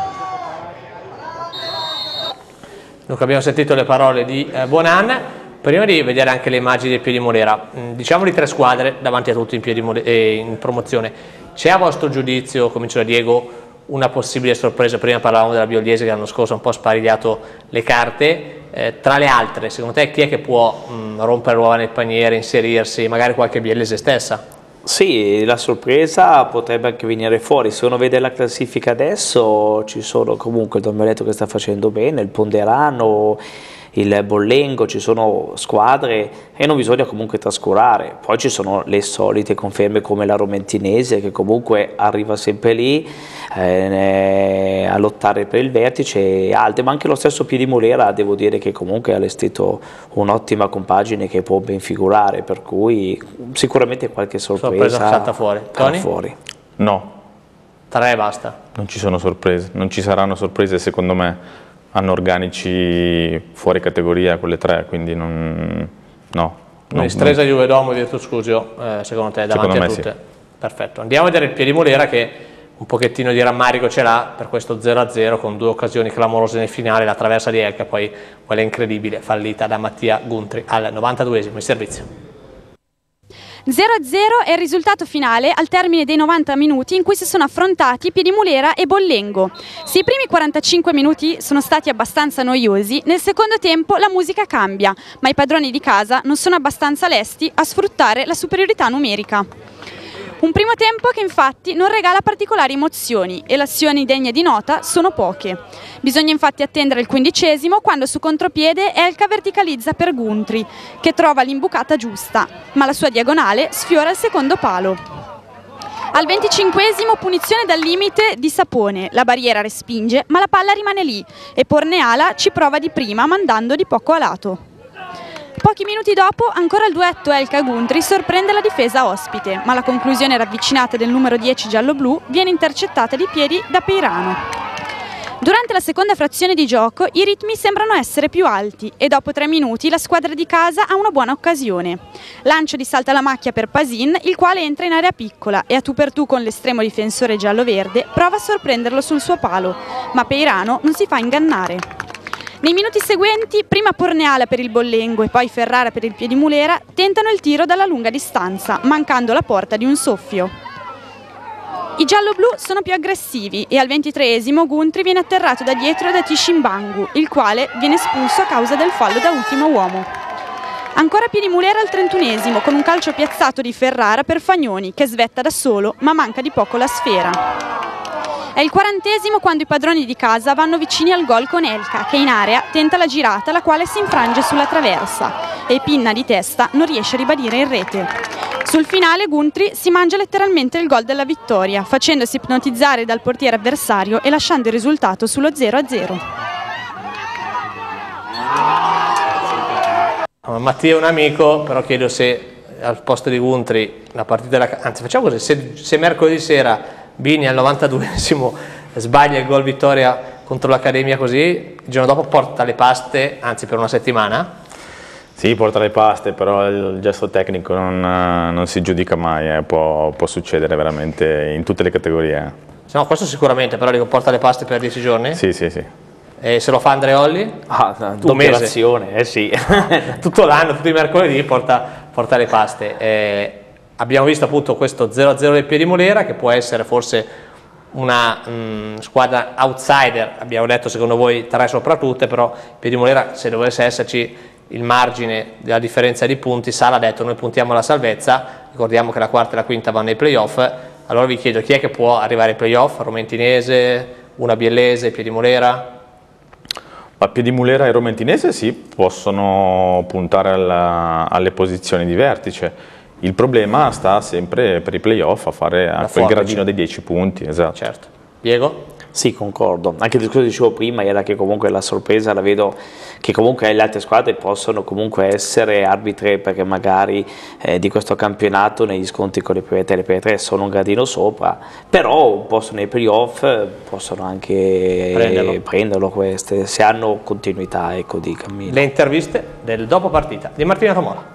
Dunque abbiamo sentito le parole di Bonan. Prima di vedere anche le immagini del Piedimulera, diciamo di 3 squadre davanti a tutti in promozione, c'è a vostro giudizio, comincio da Diego, una possibile sorpresa? Prima parlavamo della Bioliese che l'anno scorso ha un po' sparigliato le carte, tra le altre secondo te chi è che può rompere l'uova nel paniere, inserirsi, magari qualche biellese stessa? Sì, la sorpresa potrebbe anche venire fuori. Se uno vede la classifica adesso ci sono comunque il Domeletto che sta facendo bene, il Ponderano, il Bollengo, ci sono squadre e non bisogna comunque trascurare. Poi ci sono le solite conferme come la Romentinese che comunque arriva sempre lì a lottare per il vertice e altre, ma anche lo stesso Piedimulera devo dire che comunque ha allestito un'ottima compagine che può ben figurare, per cui sicuramente qualche sorpresa salta fuori. Tony? Fuori. No. 3 e basta. Non ci sono sorprese, non ci saranno sorprese, secondo me hanno organici fuori categoria quelle 3, quindi non, no. Stresa, Juve Domo e Virtus Cusio, secondo te davanti a tutte? Sì. Perfetto, andiamo a vedere il Piedimulera che un pochettino di rammarico ce l'ha per questo 0-0 con 2 occasioni clamorose nel finale, la traversa di Elka, poi quella incredibile fallita da Mattia Guntri al 92esimo in servizio. 0-0 è il risultato finale al termine dei 90 minuti in cui si sono affrontati Piedimulera e Bollengo. Se i primi 45 minuti sono stati abbastanza noiosi, nel secondo tempo la musica cambia, ma i padroni di casa non sono abbastanza lesti a sfruttare la superiorità numerica. Un primo tempo che infatti non regala particolari emozioni e le azioni degne di nota sono poche. Bisogna infatti attendere il 15esimo quando su contropiede Elka verticalizza per Guntri, che trova l'imbucata giusta, ma la sua diagonale sfiora il secondo palo. Al 25esimo punizione dal limite di Sapone, la barriera respinge ma la palla rimane lì e Porneala ci prova di prima mandando di poco a lato. Pochi minuti dopo ancora il duetto Elka-Guntri sorprende la difesa ospite, ma la conclusione ravvicinata del numero 10 giallo-blu viene intercettata di piedi da Peirano. Durante la seconda frazione di gioco i ritmi sembrano essere più alti e dopo 3 minuti la squadra di casa ha una buona occasione. Lancio di saltalamacchia per Pasin, il quale entra in area piccola e a tu per tu con l'estremo difensore giallo-verde prova a sorprenderlo sul suo palo, ma Peirano non si fa ingannare. Nei minuti seguenti, prima Porneala per il Bollengo e poi Ferrara per il Piedimulera tentano il tiro dalla lunga distanza, mancando la porta di un soffio. I giallo-blu sono più aggressivi e al 23esimo Guntri viene atterrato da dietro da Tishimbangu, il quale viene espulso a causa del fallo da ultimo uomo. Ancora Piedimulera al 31esimo con un calcio piazzato di Ferrara per Fagnoni, che svetta da solo ma manca di poco la sfera. È il 40esimo quando i padroni di casa vanno vicini al gol con Elka, che in area tenta la girata, la quale si infrange sulla traversa e Pinna di testa non riesce a ribadire in rete. Sul finale Guntri si mangia letteralmente il gol della vittoria, facendosi ipnotizzare dal portiere avversario e lasciando il risultato sullo 0-0. Mattia è un amico, però chiedo se al posto di Guntri la partita anzi facciamo così, se mercoledì sera Bini al 92esimo sbaglia il gol vittoria contro l'Accademia così, il giorno dopo porta le paste, anzi per una settimana? Sì, porta le paste, però il gesto tecnico non si giudica mai, può succedere veramente in tutte le categorie. No, questo sicuramente, però dico, porta le paste per 10 giorni? Sì, sì, sì. E se lo fa Andreolli? Doppia razione, sì. Tutto l'anno, tutti i mercoledì porta le paste. Abbiamo visto appunto questo 0-0 del Piedimulera, che può essere forse una squadra outsider, abbiamo detto secondo voi 3 sopra tutte, però Piedimulera, se dovesse esserci il margine della differenza di punti, Sala ha detto noi puntiamo alla salvezza, ricordiamo che la quarta e la quinta vanno nei playoff, allora vi chiedo chi è che può arrivare ai playoff? Romentinese, una Biellese, Piedimulera? A Piedimulera e Romentinese sì, possono puntare alle posizioni di vertice. Il problema sta sempre per i playoff a fare quel gradino dei 10 punti. Esatto. Certo. Diego? Sì, concordo. Anche il discorso che dicevo prima era che comunque la sorpresa la vedo che comunque le altre squadre possono comunque essere arbitre, perché magari di questo campionato negli scontri con le prime 3 sono un gradino sopra, però un posto nei playoff possono anche prenderlo queste, se hanno continuità, ecco, di cammino. Le interviste del dopo partita di Martina Tomola.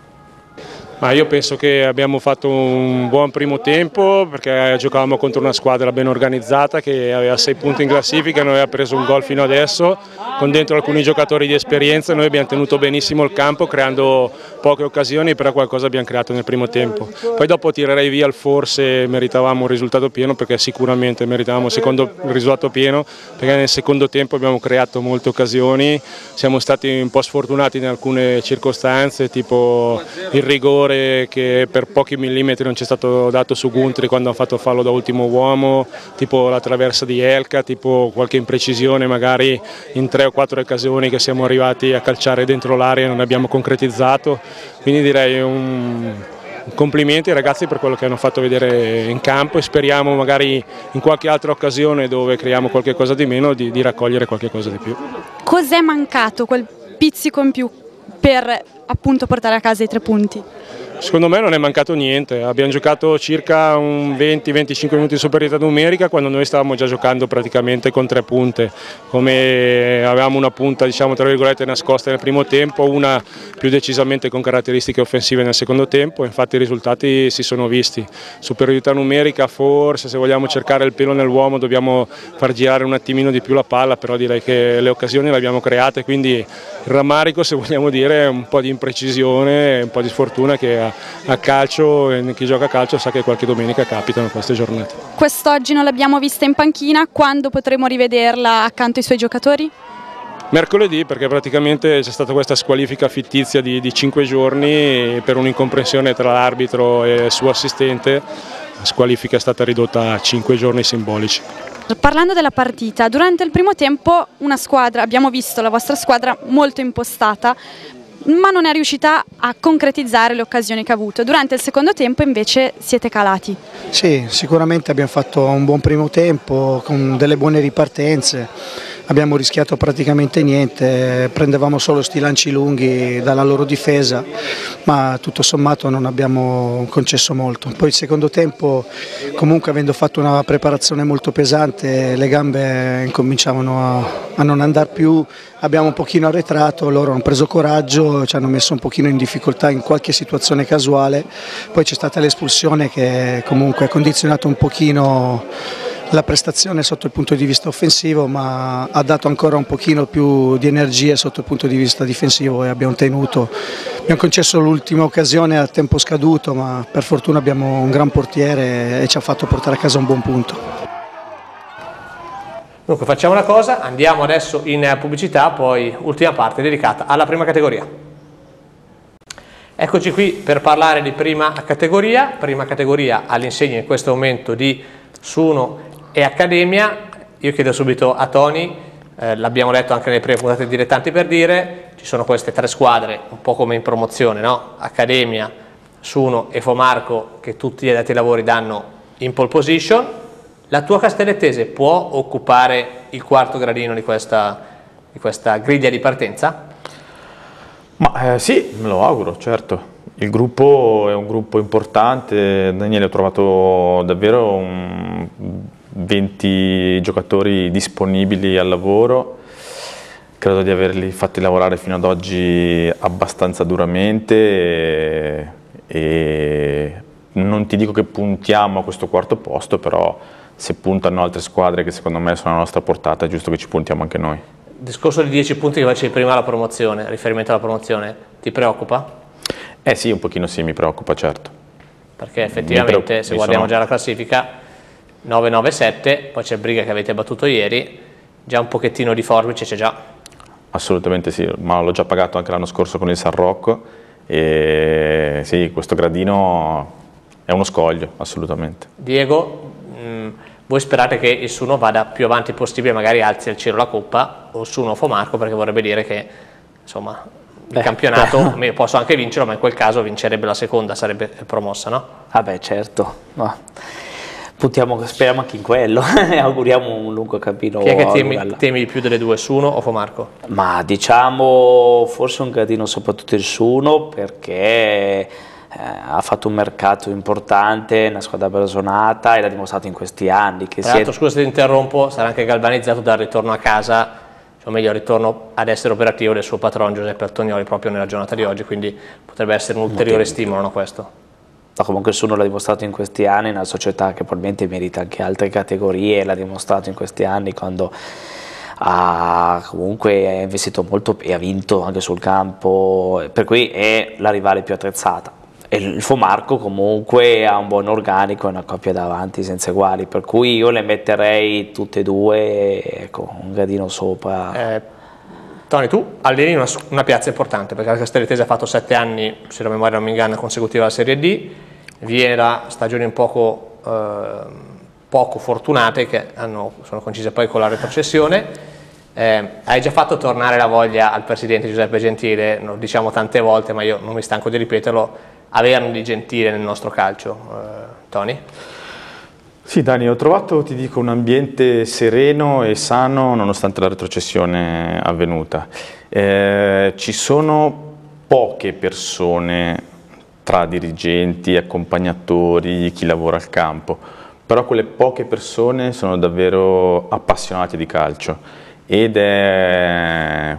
Ma io penso che abbiamo fatto un buon primo tempo, perché giocavamo contro una squadra ben organizzata che aveva 6 punti in classifica, non aveva preso un gol fino adesso, con dentro alcuni giocatori di esperienza. Noi abbiamo tenuto benissimo il campo creando poche occasioni, però qualcosa abbiamo creato nel primo tempo. Poi dopo tirerei via il forse meritavamo un risultato pieno, perché sicuramente meritavamo il risultato pieno, perché nel secondo tempo abbiamo creato molte occasioni, siamo stati un po' sfortunati in alcune circostanze, tipo il rigore che per pochi millimetri non ci è stato dato su Guntri quando ha fatto fallo da ultimo uomo, tipo la traversa di Elka, tipo qualche imprecisione magari in 3 o 4 occasioni che siamo arrivati a calciare dentro l'area e non abbiamo concretizzato, quindi direi complimenti ai ragazzi per quello che hanno fatto vedere in campo e speriamo magari in qualche altra occasione dove creiamo qualche cosa di meno di raccogliere qualche cosa di più. Cos'è mancato quel pizzico in più per appunto portare a casa i 3 punti? Secondo me non è mancato niente, abbiamo giocato circa un 20-25 minuti di superiorità numerica quando noi stavamo già giocando praticamente con 3 punte, come avevamo una punta diciamo tra virgolette nascosta nel primo tempo, una più decisamente con caratteristiche offensive nel secondo tempo, infatti i risultati si sono visti. Superiorità numerica forse, se vogliamo cercare il pelo nell'uomo dobbiamo far girare un attimino di più la palla, però direi che le occasioni le abbiamo create, quindi il rammarico se vogliamo dire è un po' di imprecisione, un po' di sfortuna che a calcio e chi gioca a calcio sa che qualche domenica capitano queste giornate. Quest'oggi non l'abbiamo vista in panchina, quando potremo rivederla accanto ai suoi giocatori? Mercoledì, perché praticamente c'è stata questa squalifica fittizia di 5 giorni per un'incomprensione tra l'arbitro e il suo assistente, la squalifica è stata ridotta a 5 giorni simbolici. Parlando della partita, durante il primo tempo una squadra, abbiamo visto la vostra squadra molto impostata, ma non è riuscita a concretizzare le occasioni che ha avuto. Durante il secondo tempo invece siete calati. Sì, sicuramente abbiamo fatto un buon primo tempo con delle buone ripartenze, abbiamo rischiato praticamente niente, prendevamo solo sti lanci lunghi dalla loro difesa, ma tutto sommato non abbiamo concesso molto. Poi il secondo tempo, comunque avendo fatto una preparazione molto pesante, le gambe incominciavano a non andare più, abbiamo un pochino arretrato, loro hanno preso coraggio, ci hanno messo un pochino in difficoltà in qualche situazione casuale, poi c'è stata l'espulsione che comunque ha condizionato un pochino la prestazione sotto il punto di vista offensivo, ma ha dato ancora un pochino più di energie sotto il punto di vista difensivo e abbiamo concesso l'ultima occasione a tempo scaduto, ma per fortuna abbiamo un gran portiere e ci ha fatto portare a casa un buon punto. Dunque facciamo una cosa, andiamo adesso in pubblicità, poi ultima parte dedicata alla prima categoria. Eccoci qui per parlare di prima categoria all'insegna in questo momento di Suno e Accademia. Io chiedo subito a Tony, l'abbiamo detto anche nelle prime puntate di Dilettanti per dire, ci sono queste 3 squadre un po' come in promozione, no? Accademia, Suno e Fomarco, che tutti gli addetti ai lavori danno in pole position. La tua Castellettese può occupare il quarto gradino di questa griglia di partenza? Ma sì, me lo auguro, certo. Il gruppo è un gruppo importante, Daniele ha trovato davvero 20 giocatori disponibili al lavoro, credo di averli fatti lavorare fino ad oggi abbastanza duramente e non ti dico che puntiamo a questo quarto posto, però se puntano altre squadre che secondo me sono alla nostra portata è giusto che ci puntiamo anche noi. Il discorso di 10 punti che facevi prima alla promozione, riferimento alla promozione, ti preoccupa? Sì, un pochino sì, mi preoccupa, certo. Perché effettivamente se guardiamo già la classifica 9-9-7, poi c'è Briga che avete battuto ieri, già un pochettino di forbice c'è già. Assolutamente sì, ma l'ho già pagato anche l'anno scorso con il San Rocco e sì, questo gradino è uno scoglio, assolutamente. Diego, voi sperate che il Suno vada più avanti possibile, magari alzi al cielo la coppa, o Suno o Fomarco, perché vorrebbe dire che insomma il campionato posso anche vincerlo, ma in quel caso vincerebbe la seconda, sarebbe promossa, no? Vabbè, certo, no. Speriamo anche in quello, auguriamo un lungo cammino. Chi è che temi di più delle due, Suno o Fomarco? Ma diciamo forse un gradino soprattutto il Suno, perché ha fatto un mercato importante, una squadra blasonata e l'ha dimostrato in questi anni. Tra l'altro, scusa se ti interrompo, sarà anche galvanizzato dal ritorno a casa, o meglio il ritorno ad essere operativo del suo patron Giuseppe Altonioli proprio nella giornata di oggi, quindi potrebbe essere un ulteriore stimolo, no, questo? No, comunque il Suno l'ha dimostrato in questi anni, una società che probabilmente merita anche altre categorie, l'ha dimostrato in questi anni quando comunque ha investito molto e ha vinto anche sul campo, per cui è la rivale più attrezzata. E il Fomarco comunque ha un buon organico e una coppia davanti senza uguali, per cui io le metterei tutte e due, ecco, un gradino sopra. Tony, tu alleni una piazza importante, perché la Castellettese ha fatto 7 anni, se la memoria non mi inganna, consecutiva alla Serie D, viene da stagioni un poco fortunate che sono coincise poi con la retrocessione. Hai già fatto tornare la voglia al presidente Giuseppe Gentile, lo diciamo tante volte ma io non mi stanco di ripeterlo, averne di gentile nel nostro calcio, Tony? Sì Dani, ho trovato, ti dico, un ambiente sereno e sano nonostante la retrocessione avvenuta. Ci sono poche persone tra dirigenti, accompagnatori, chi lavora al campo, però quelle poche persone sono davvero appassionate di calcio ed è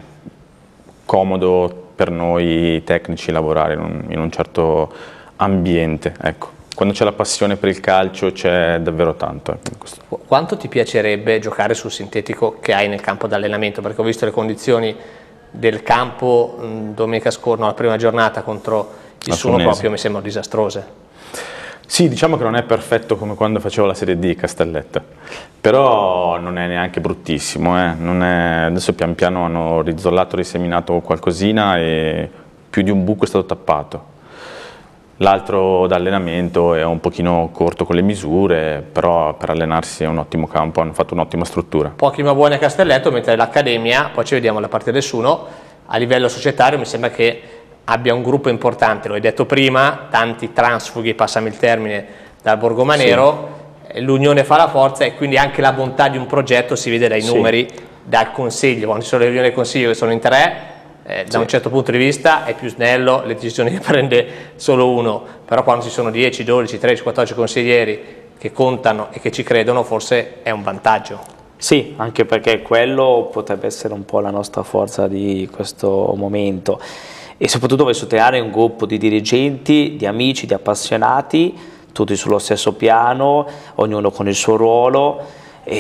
comodo per noi tecnici lavorare in un certo ambiente, ecco. Quando c'è la passione per il calcio c'è davvero tanto. Quanto ti piacerebbe giocare sul sintetico che hai nel campo d'allenamento? Perché ho visto le condizioni del campo domenica scorsa, la prima giornata contro il Suno, proprio mi sembrano disastrose. Sì, diciamo che non è perfetto come quando facevo la Serie D Castelletta, però non è neanche bruttissimo. Adesso pian piano hanno rizzollato, riseminato qualcosina e più di un buco è stato tappato. L'altro d'allenamento è un pochino corto con le misure, però per allenarsi è un ottimo campo, hanno fatto un'ottima struttura. Pochi ma buoni a Castelletto, mentre l'Accademia, poi ci vediamo la partita del Suno, a livello societario mi sembra che abbia un gruppo importante, lo hai detto prima, tanti transfughi, passami il termine, dal Borgomanero, sì. L'unione fa la forza e quindi anche la bontà di un progetto si vede dai numeri, dal consiglio, quando ci sono le riunioni del consiglio che sono in 3, da un certo punto di vista è più snello le decisioni che prende solo uno, però quando ci sono 10, 12, 13, 14 consiglieri che contano e che ci credono forse è un vantaggio. Sì, anche perché quello potrebbe essere un po' la nostra forza di questo momento e soprattutto voglio sottolineare un gruppo di dirigenti, di amici, di appassionati, tutti sullo stesso piano, ognuno con il suo ruolo.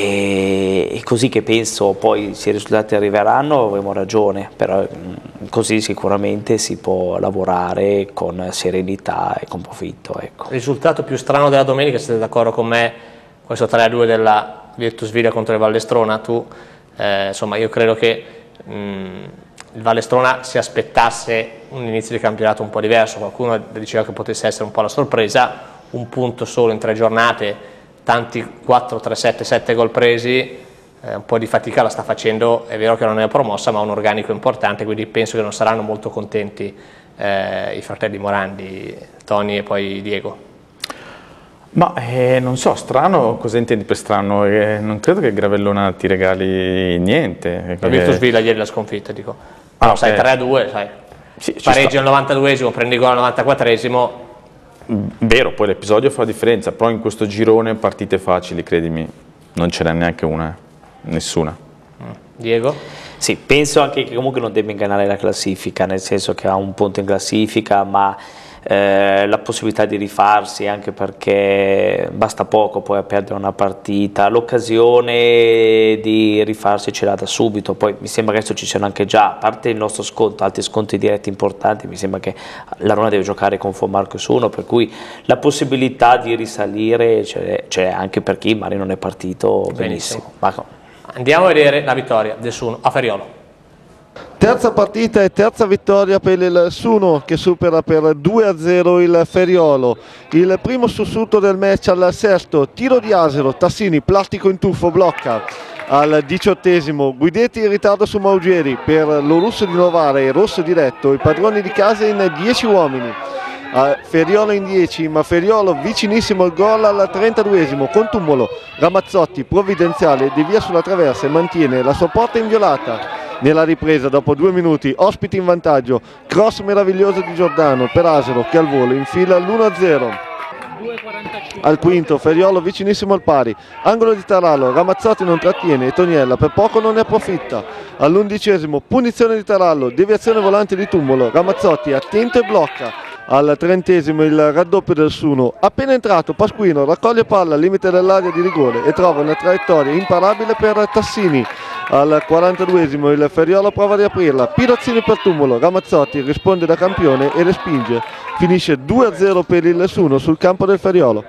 E così che penso poi se i risultati arriveranno avremo ragione, però così sicuramente si può lavorare con serenità e con profitto, ecco. Il risultato più strano della domenica, siete d'accordo con me, questo 3-2 della Virtus Villa contro il Vallestrona, insomma io credo che il Vallestrona si aspettasse un inizio di campionato un po' diverso, qualcuno diceva che potesse essere un po' la sorpresa, un punto solo in 3 giornate, tanti 4, 3, 7 gol presi, un po' di fatica la sta facendo, è vero che non è promossa ma ha un organico importante, quindi penso che non saranno molto contenti i fratelli Morandi, Tony e poi Diego? Ma non so, strano, cosa intendi per strano? Non credo che Gravellona ti regali niente. La Virtus Villa ieri la sconfitta, dico. No, sai, 3-2, sai. Sì, pareggio al 92esimo, prendi gol al 94esimo. Vero, poi l'episodio fa la differenza, però in questo girone partite facili, credimi, non ce n'è neanche una, nessuna. Diego? Sì, penso anche che comunque non debba ingannare la classifica, nel senso che ha un punto in classifica, ma la possibilità di rifarsi, anche perché basta poco poi a perdere una partita, l'occasione di rifarsi ce l'ha da subito. Poi mi sembra che adesso ci siano anche già, a parte il nostro sconto, altri sconti diretti importanti. Mi sembra che la Roma deve giocare con Formarcus 1, per cui la possibilità di risalire c'è anche per chi magari non è partito benissimo. Andiamo a vedere la vittoria del Suno a Feriolo. Terza partita e terza vittoria per il Suno, che supera per 2-0 il Feriolo. Il primo sussulto del match al sesto, tiro di Asero, Tassini, plastico in tuffo, blocca. Al 18esimo, Guidetti in ritardo su Maugieri, per lo russo di Novara e rosso diretto, i padroni di casa in 10 uomini. Feriolo in 10, ma Feriolo vicinissimo al gol al 32esimo con Tumolo. Ramazzotti, provvidenziale, devia sulla traversa e mantiene la sua porta inviolata. Nella ripresa, dopo 2 minuti, ospiti in vantaggio, cross meraviglioso di Giordano per Asero che al volo infila l'1-0. Al quinto, Feriolo vicinissimo al pari, angolo di Tarallo, Ramazzotti non trattiene e Toniella per poco non ne approfitta. All'11esimo, punizione di Tarallo, deviazione volante di Tumolo, Ramazzotti attento e blocca. Al 30esimo il raddoppio del Suno, appena entrato Pasquino raccoglie palla al limite dell'area di rigore e trova una traiettoria imparabile per Tassini. Al 42esimo il Feriolo prova a riaprirla, Pirazzini per Tumolo, Ramazzotti risponde da campione e respinge. Finisce 2-0 per il Suno sul campo del Feriolo.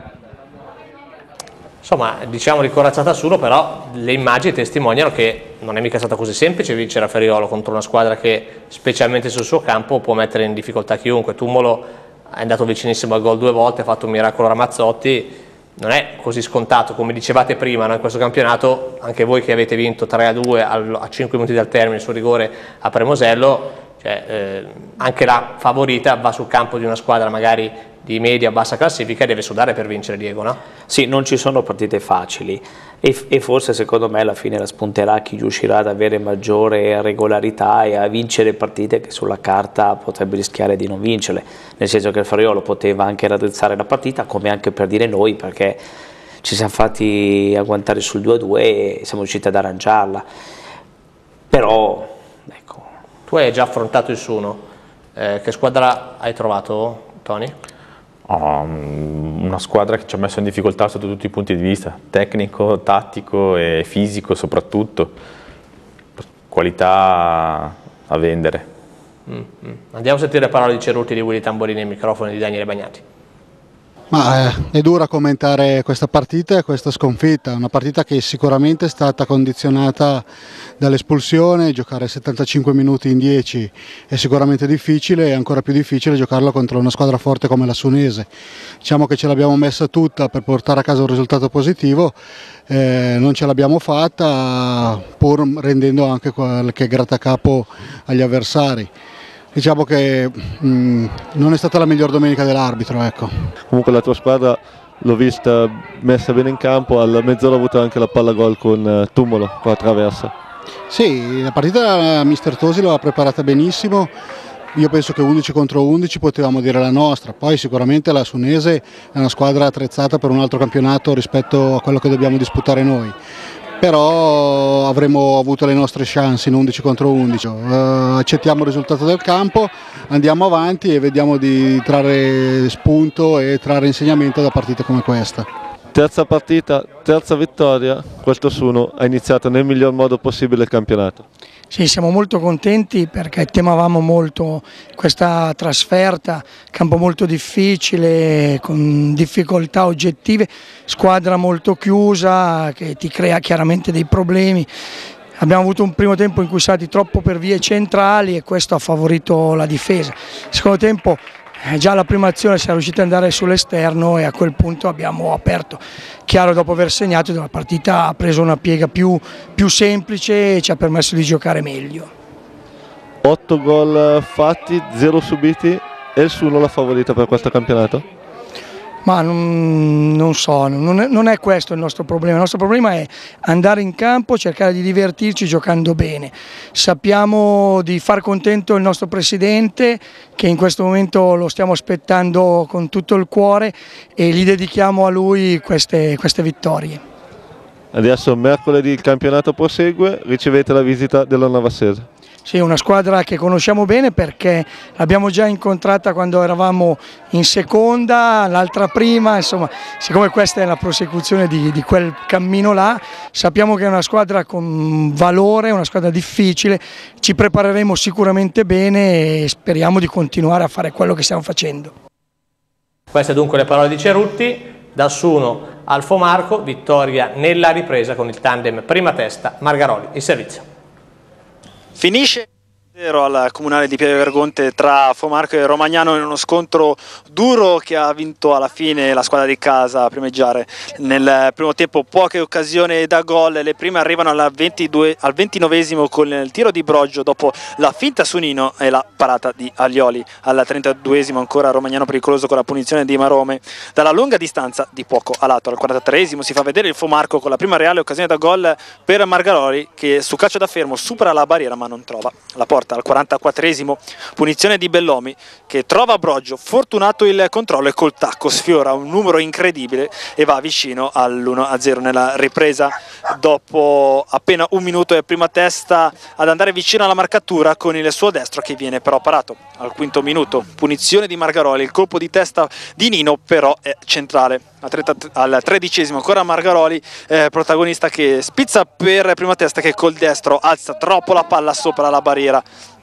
Insomma, diciamo di corazzata Suno, però le immagini testimoniano che non è mica stata così semplice vincere a Feriolo contro una squadra che, specialmente sul suo campo, può mettere in difficoltà chiunque. Tumolo è andato vicinissimo al gol 2 volte, ha fatto un miracolo Ramazzotti. Non è così scontato, come dicevate prima, no? In questo campionato, anche voi che avete vinto 3-2 a 5 minuti dal termine sul rigore a Premosello, anche la favorita va sul campo di una squadra magari di media bassa classifica e deve sudare per vincere, Diego, no? Sì, non ci sono partite facili e forse secondo me alla fine la spunterà chi riuscirà ad avere maggiore regolarità e a vincere partite che sulla carta potrebbe rischiare di non vincerle, nel senso che il Feriolo poteva anche raddrizzare la partita, come anche per dire noi, perché ci siamo fatti agguantare sul 2-2 e siamo riusciti ad arrangiarla. Però ecco. Tu hai già affrontato il Suno, che squadra hai trovato, Tony? Una squadra che ci ha messo in difficoltà sotto tutti i punti di vista, tecnico, tattico e fisico soprattutto, qualità a vendere. Andiamo a sentire le parole di Cerutti, di Willy Tamborini e i microfoni di Daniele Bagnati. È dura commentare questa partita e questa sconfitta, una partita che sicuramente è stata condizionata dall'espulsione. Giocare 75 minuti in 10 è sicuramente difficile, e ancora più difficile giocarlo contro una squadra forte come la Sunese. Diciamo che ce l'abbiamo messa tutta per portare a casa un risultato positivo, non ce l'abbiamo fatta, pur rendendo anche qualche grattacapo agli avversari. Diciamo che non è stata la miglior domenica dell'arbitro, ecco. Comunque la tua squadra l'ho vista messa bene in campo, al mezz'ora ha avuto anche la palla gol con Tumolo, con la traversa. Sì, la partita mister Tosi l'ha preparata benissimo. Io penso che 11 contro 11 potevamo dire la nostra, poi sicuramente la Sunese è una squadra attrezzata per un altro campionato rispetto a quello che dobbiamo disputare noi. Però avremmo avuto le nostre chance in 11 contro 11, accettiamo il risultato del campo, andiamo avanti e vediamo di trarre spunto e trarre insegnamento da partite come questa. Terza partita, terza vittoria, questo Suno ha iniziato nel miglior modo possibile il campionato. Sì, siamo molto contenti perché temavamo molto questa trasferta, campo molto difficile, con difficoltà oggettive, squadra molto chiusa che ti crea chiaramente dei problemi. Abbiamo avuto un primo tempo in cui siamo stati troppo per vie centrali e questo ha favorito la difesa. Secondo tempo già la prima azione siamo riusciti ad andare sull'esterno e a quel punto abbiamo aperto. Chiaro, dopo aver segnato la partita ha preso una piega più semplice e ci ha permesso di giocare meglio. 8 gol fatti, 0 subiti, è il Suno la favorita per questo campionato? Ma non so, non è questo il nostro problema. Il nostro problema è andare in campo, cercare di divertirci giocando bene. Sappiamo di far contento il nostro presidente, che in questo momento lo stiamo aspettando con tutto il cuore, e gli dedichiamo a lui queste vittorie. Adesso mercoledì il campionato prosegue, ricevete la visita della Navassese. Sì, una squadra che conosciamo bene perché l'abbiamo già incontrata quando eravamo in seconda, l'altra prima, insomma, siccome questa è la prosecuzione di quel cammino là, sappiamo che è una squadra con valore, una squadra difficile, ci prepareremo sicuramente bene e speriamo di continuare a fare quello che stiamo facendo. Queste dunque le parole di Cerutti. Da Suno al Fomarco, vittoria nella ripresa con il tandem prima testa Margaroli in servizio. Finisce al comunale di Pieve Vergonte tra Fomarco e Romagnano in uno scontro duro che ha vinto alla fine la squadra di casa a primeggiare. Nel primo tempo poche occasioni da gol, le prime arrivano al 29esimo con il tiro di Broggio dopo la finta su Nino e la parata di Aglioli. Al 32esimo ancora Romagnano pericoloso con la punizione di Marome dalla lunga distanza di poco a lato. Al 43esimo si fa vedere il Fomarco con la prima reale occasione da gol per Margaroli, che su calcio da fermo supera la barriera ma non trova la porta. Al 44esimo punizione di Bellomi che trova Broggio, fortunato il controllo e col tacco sfiora un numero incredibile e va vicino all'1-0 nella ripresa. Dopo appena un minuto è prima testa ad andare vicino alla marcatura con il suo destro che viene però parato. Al quinto minuto punizione di Margaroli, il colpo di testa di Nino però è centrale. Al 13esimo ancora Margaroli, protagonista, che spizza per prima testa che col destro alza troppo la palla sopra la barriera.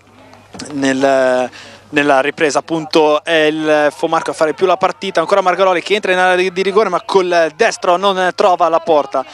Nella ripresa appunto è il Fomarco a fare più la partita, ancora Margaroli che entra in area di rigore ma col destro non trova la porta.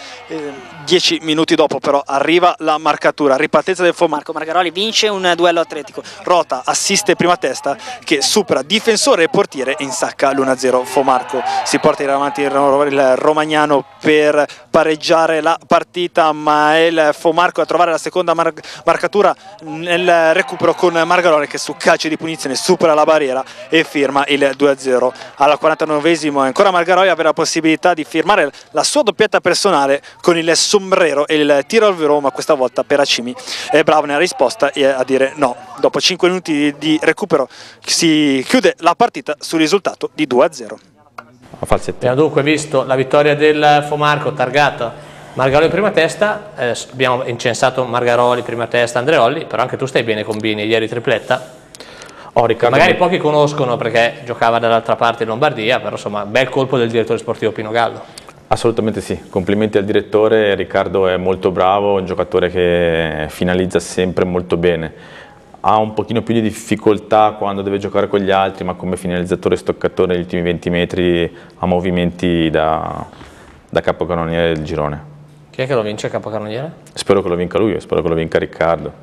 10 minuti dopo però arriva la marcatura, ripartenza del Fomarco, Margaroli vince un duello atletico, Rota assiste prima testa che supera difensore e portiere e insacca l'1-0. Fomarco si porta in avanti il Romagnano per pareggiare la partita, ma è il Fomarco a trovare la seconda marcatura nel recupero con Margaroli che su calcio di punizione supera la barriera e firma il 2-0. Al 49esimo ancora Margaroli aveva la possibilità di firmare la sua doppietta personale con il sombrero e il tiro al vero, ma questa volta Peracimi è bravo nella risposta e a dire no. Dopo 5 minuti di recupero si chiude la partita sul risultato di 2-0. Abbiamo dunque visto la vittoria del Fomarco targata Margaroli in prima testa, abbiamo incensato Margaroli prima testa, Andreolli, però anche tu stai bene con Bini, ieri tripletta. Magari pochi conoscono perché giocava dall'altra parte in Lombardia, però insomma bel colpo del direttore sportivo Pino Gallo. Assolutamente sì, complimenti al direttore, Riccardo è molto bravo, un giocatore che finalizza sempre molto bene, ha un pochino più di difficoltà quando deve giocare con gli altri, ma come finalizzatore e stoccatore negli ultimi 20 metri ha movimenti da capocannoniere del girone. Chi è che lo vince il capocannoniere? Spero che lo vinca lui, spero che lo vinca Riccardo.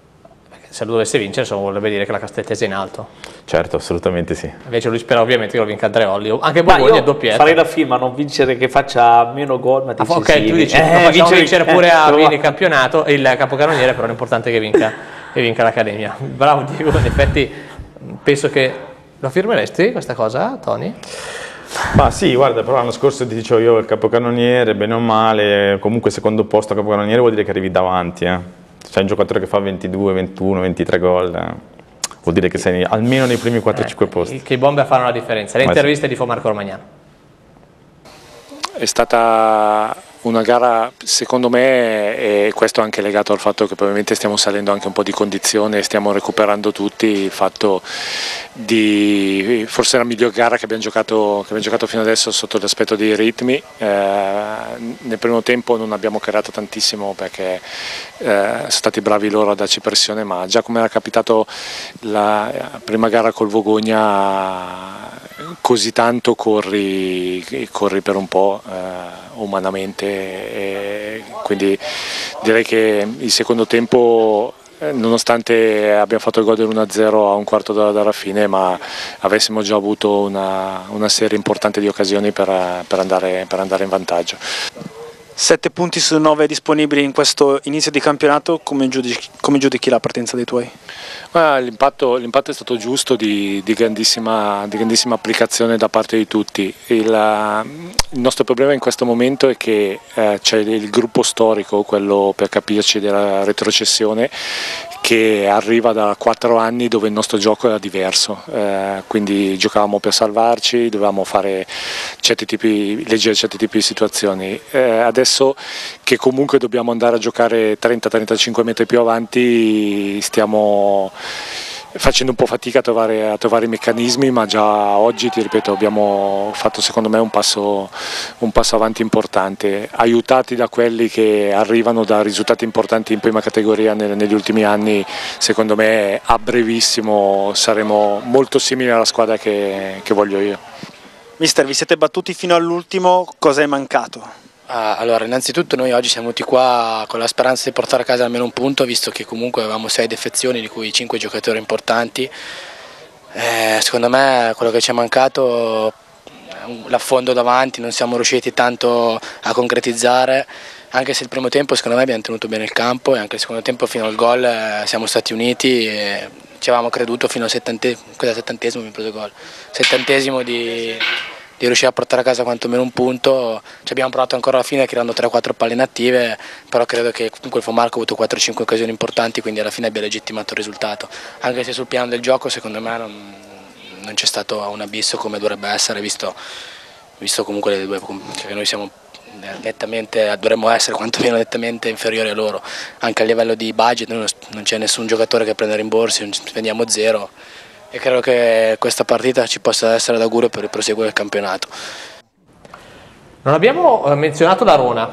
Se lo dovesse vincere insomma, vorrebbe dire che la Castellettese è in alto. Certo, assolutamente sì. Invece lui spera ovviamente che lo vinca Andreolli, anche Bologna è doppietta. Farei la firma, non vincere che faccia meno gol, ma dici ok, sì, tu dici facciamo vincere pure a Vini il campionato, il capocannoniere, però l'importante è che vinca l'Accademia. Bravo Diego, in effetti penso che lo firmeresti questa cosa, Tony? Ma sì, guarda, però l'anno scorso ti dicevo io il capocannoniere, bene o male, comunque secondo posto capocannoniere vuol dire che arrivi davanti, C'è un giocatore che fa 22, 21, 23 gol, vuol dire che sei almeno nei primi 4-5 posti. Che i bomber fanno la differenza. Le interviste di Fomarco Romagnano. È stata una gara, secondo me, e questo anche legato al fatto che probabilmente stiamo salendo anche un po' di condizione, stiamo recuperando tutti, il fatto di forse la miglior gara che abbiamo giocato fino adesso sotto l'aspetto dei ritmi. Nel primo tempo non abbiamo creato tantissimo perché sono stati bravi loro a darci pressione, ma già come era capitato la prima gara col Vogogna, così tanto corri per un po' umanamente, e quindi direi che il secondo tempo, nonostante abbiamo fatto il gol del 1-0 a un quarto d'ora dalla fine, ma avessimo già avuto una serie importante di occasioni per andare in vantaggio. 7 punti su 9 disponibili in questo inizio di campionato, come giudichi la partenza dei tuoi? L'impatto è stato giusto, di grandissima applicazione da parte di tutti. Il nostro problema in questo momento è che c'è il gruppo storico, quello per capirci della retrocessione, che arriva da 4 anni dove il nostro gioco era diverso, quindi giocavamo per salvarci, dovevamo leggere certi tipi di situazioni. Adesso che comunque dobbiamo andare a giocare 30-35 metri più avanti, stiamo facendo un po' fatica a trovare i meccanismi, ma già oggi, ti ripeto, abbiamo fatto secondo me un passo avanti importante, aiutati da quelli che arrivano da risultati importanti in prima categoria negli ultimi anni. Secondo me a brevissimo saremo molto simili alla squadra che voglio io. Mister, vi siete battuti fino all'ultimo, cosa è mancato? Allora, innanzitutto noi oggi siamo venuti qua con la speranza di portare a casa almeno un punto, visto che comunque avevamo 6 defezioni, di cui 5 giocatori importanti. Secondo me quello che ci è mancato è l'affondo davanti, non siamo riusciti tanto a concretizzare, anche se il primo tempo secondo me abbiamo tenuto bene il campo e anche il secondo tempo fino al gol siamo stati uniti e ci avevamo creduto fino al 70esimo, mi preso gol, 70esimo di riuscire a portare a casa quantomeno un punto. Ci abbiamo provato ancora alla fine creando 3-4 palle inattive, però credo che comunque il Fomarco ha avuto 4-5 occasioni importanti, quindi alla fine abbia legittimato il risultato, anche se sul piano del gioco secondo me non c'è stato un abisso come dovrebbe essere, visto comunque le due, che noi siamo dovremmo essere quantomeno nettamente inferiori a loro, anche a livello di budget non c'è nessun giocatore che prende rimborsi, non spendiamo 0. E credo che questa partita ci possa essere d'augurio per il proseguo del campionato. Non abbiamo menzionato l'Arona,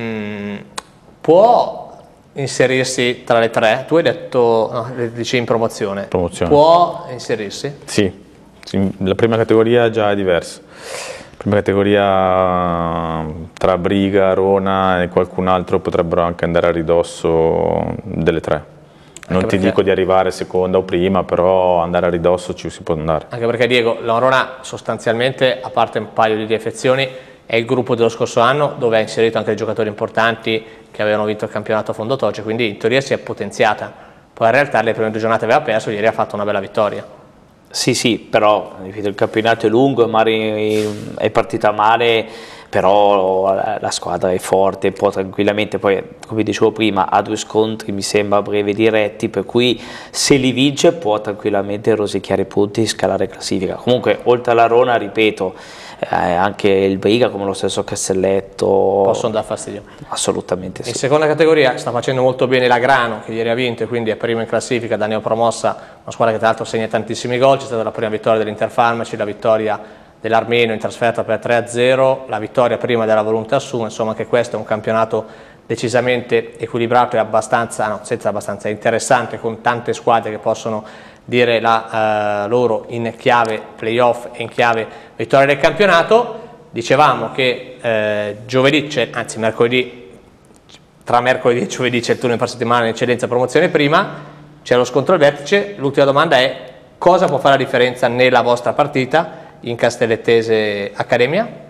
può inserirsi tra le 3? Tu hai detto, no, dici in promozione. Può inserirsi? Sì, la prima categoria già è diversa. La prima categoria tra Briga, Arona e qualcun altro potrebbero anche andare a ridosso delle 3. Non ti dico di arrivare seconda o prima, però andare a ridosso ci si può andare. Anche perché Diego, l'Arona sostanzialmente, a parte un paio di defezioni, è il gruppo dello scorso anno dove ha inserito anche dei giocatori importanti che avevano vinto il campionato a fondo toce, quindi in teoria si è potenziata. Poi in realtà le prime 2 giornate aveva perso, ieri ha fatto una bella vittoria. Sì, però il campionato è lungo, magari è partita male, però la squadra è forte, può tranquillamente, poi come dicevo prima ha 2 scontri mi sembra brevi diretti, per cui se li vince può tranquillamente rosicchiare i punti e scalare classifica. Comunque oltre all'Arona, ripeto, anche il Briga come lo stesso Castelletto possono dar fastidio. Assolutamente sì. In seconda categoria sta facendo molto bene l'Agrano, che ieri ha vinto e quindi è primo in classifica da neopromossa, una squadra che tra l'altro segna tantissimi gol. C'è stata la prima vittoria dell'Interfarmaci, la vittoria dell'Armenio in trasferta per 3-0, la vittoria prima della Volonte Assume. Insomma, anche questo è un campionato decisamente equilibrato e abbastanza interessante, con tante squadre che possono dire la loro in chiave playoff e in chiave vittoria del campionato. Dicevamo che giovedì, anzi mercoledì, tra mercoledì e giovedì c'è il turno infrasettimana in eccellenza promozione prima, c'è lo scontro al vertice. L'ultima domanda è: cosa può fare la differenza nella vostra partita in Castellettese Accademia?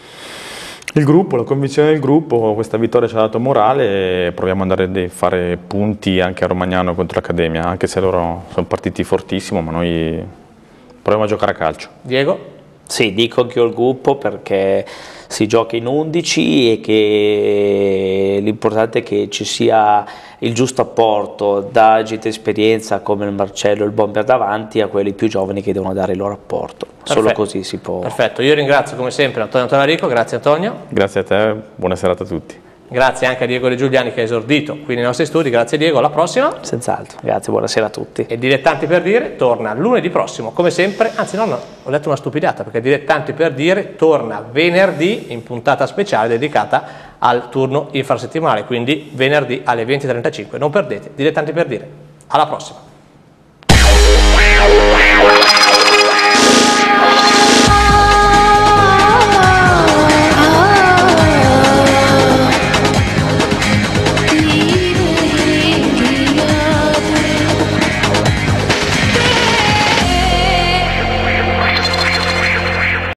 Il gruppo, la convinzione del gruppo, questa vittoria ci ha dato morale e proviamo ad andare a fare punti anche a Romagnano contro l'Accademia, anche se loro sono partiti fortissimo, ma noi proviamo a giocare a calcio. Diego? Sì, dico anche io il gruppo perché si gioca in 11 e che l'importante è che ci sia il giusto apporto da gente di esperienza come il Marcello e il Bomber davanti a quelli più giovani che devono dare il loro apporto. Perfetto. Solo così si può. Perfetto, io ringrazio come sempre Antonio Tonarico, grazie Antonio. Grazie a te, buona serata a tutti. Grazie anche a Diego De Giuliani che ha esordito qui nei nostri studi, grazie Diego, alla prossima. Senz'altro, grazie, buonasera a tutti. E Dilettanti per dire torna lunedì prossimo, come sempre, anzi no, ho detto una stupidata, perché Dilettanti per dire torna venerdì in puntata speciale dedicata al turno infrasettimanale, quindi venerdì alle 20:35, non perdete Dilettanti per dire, alla prossima.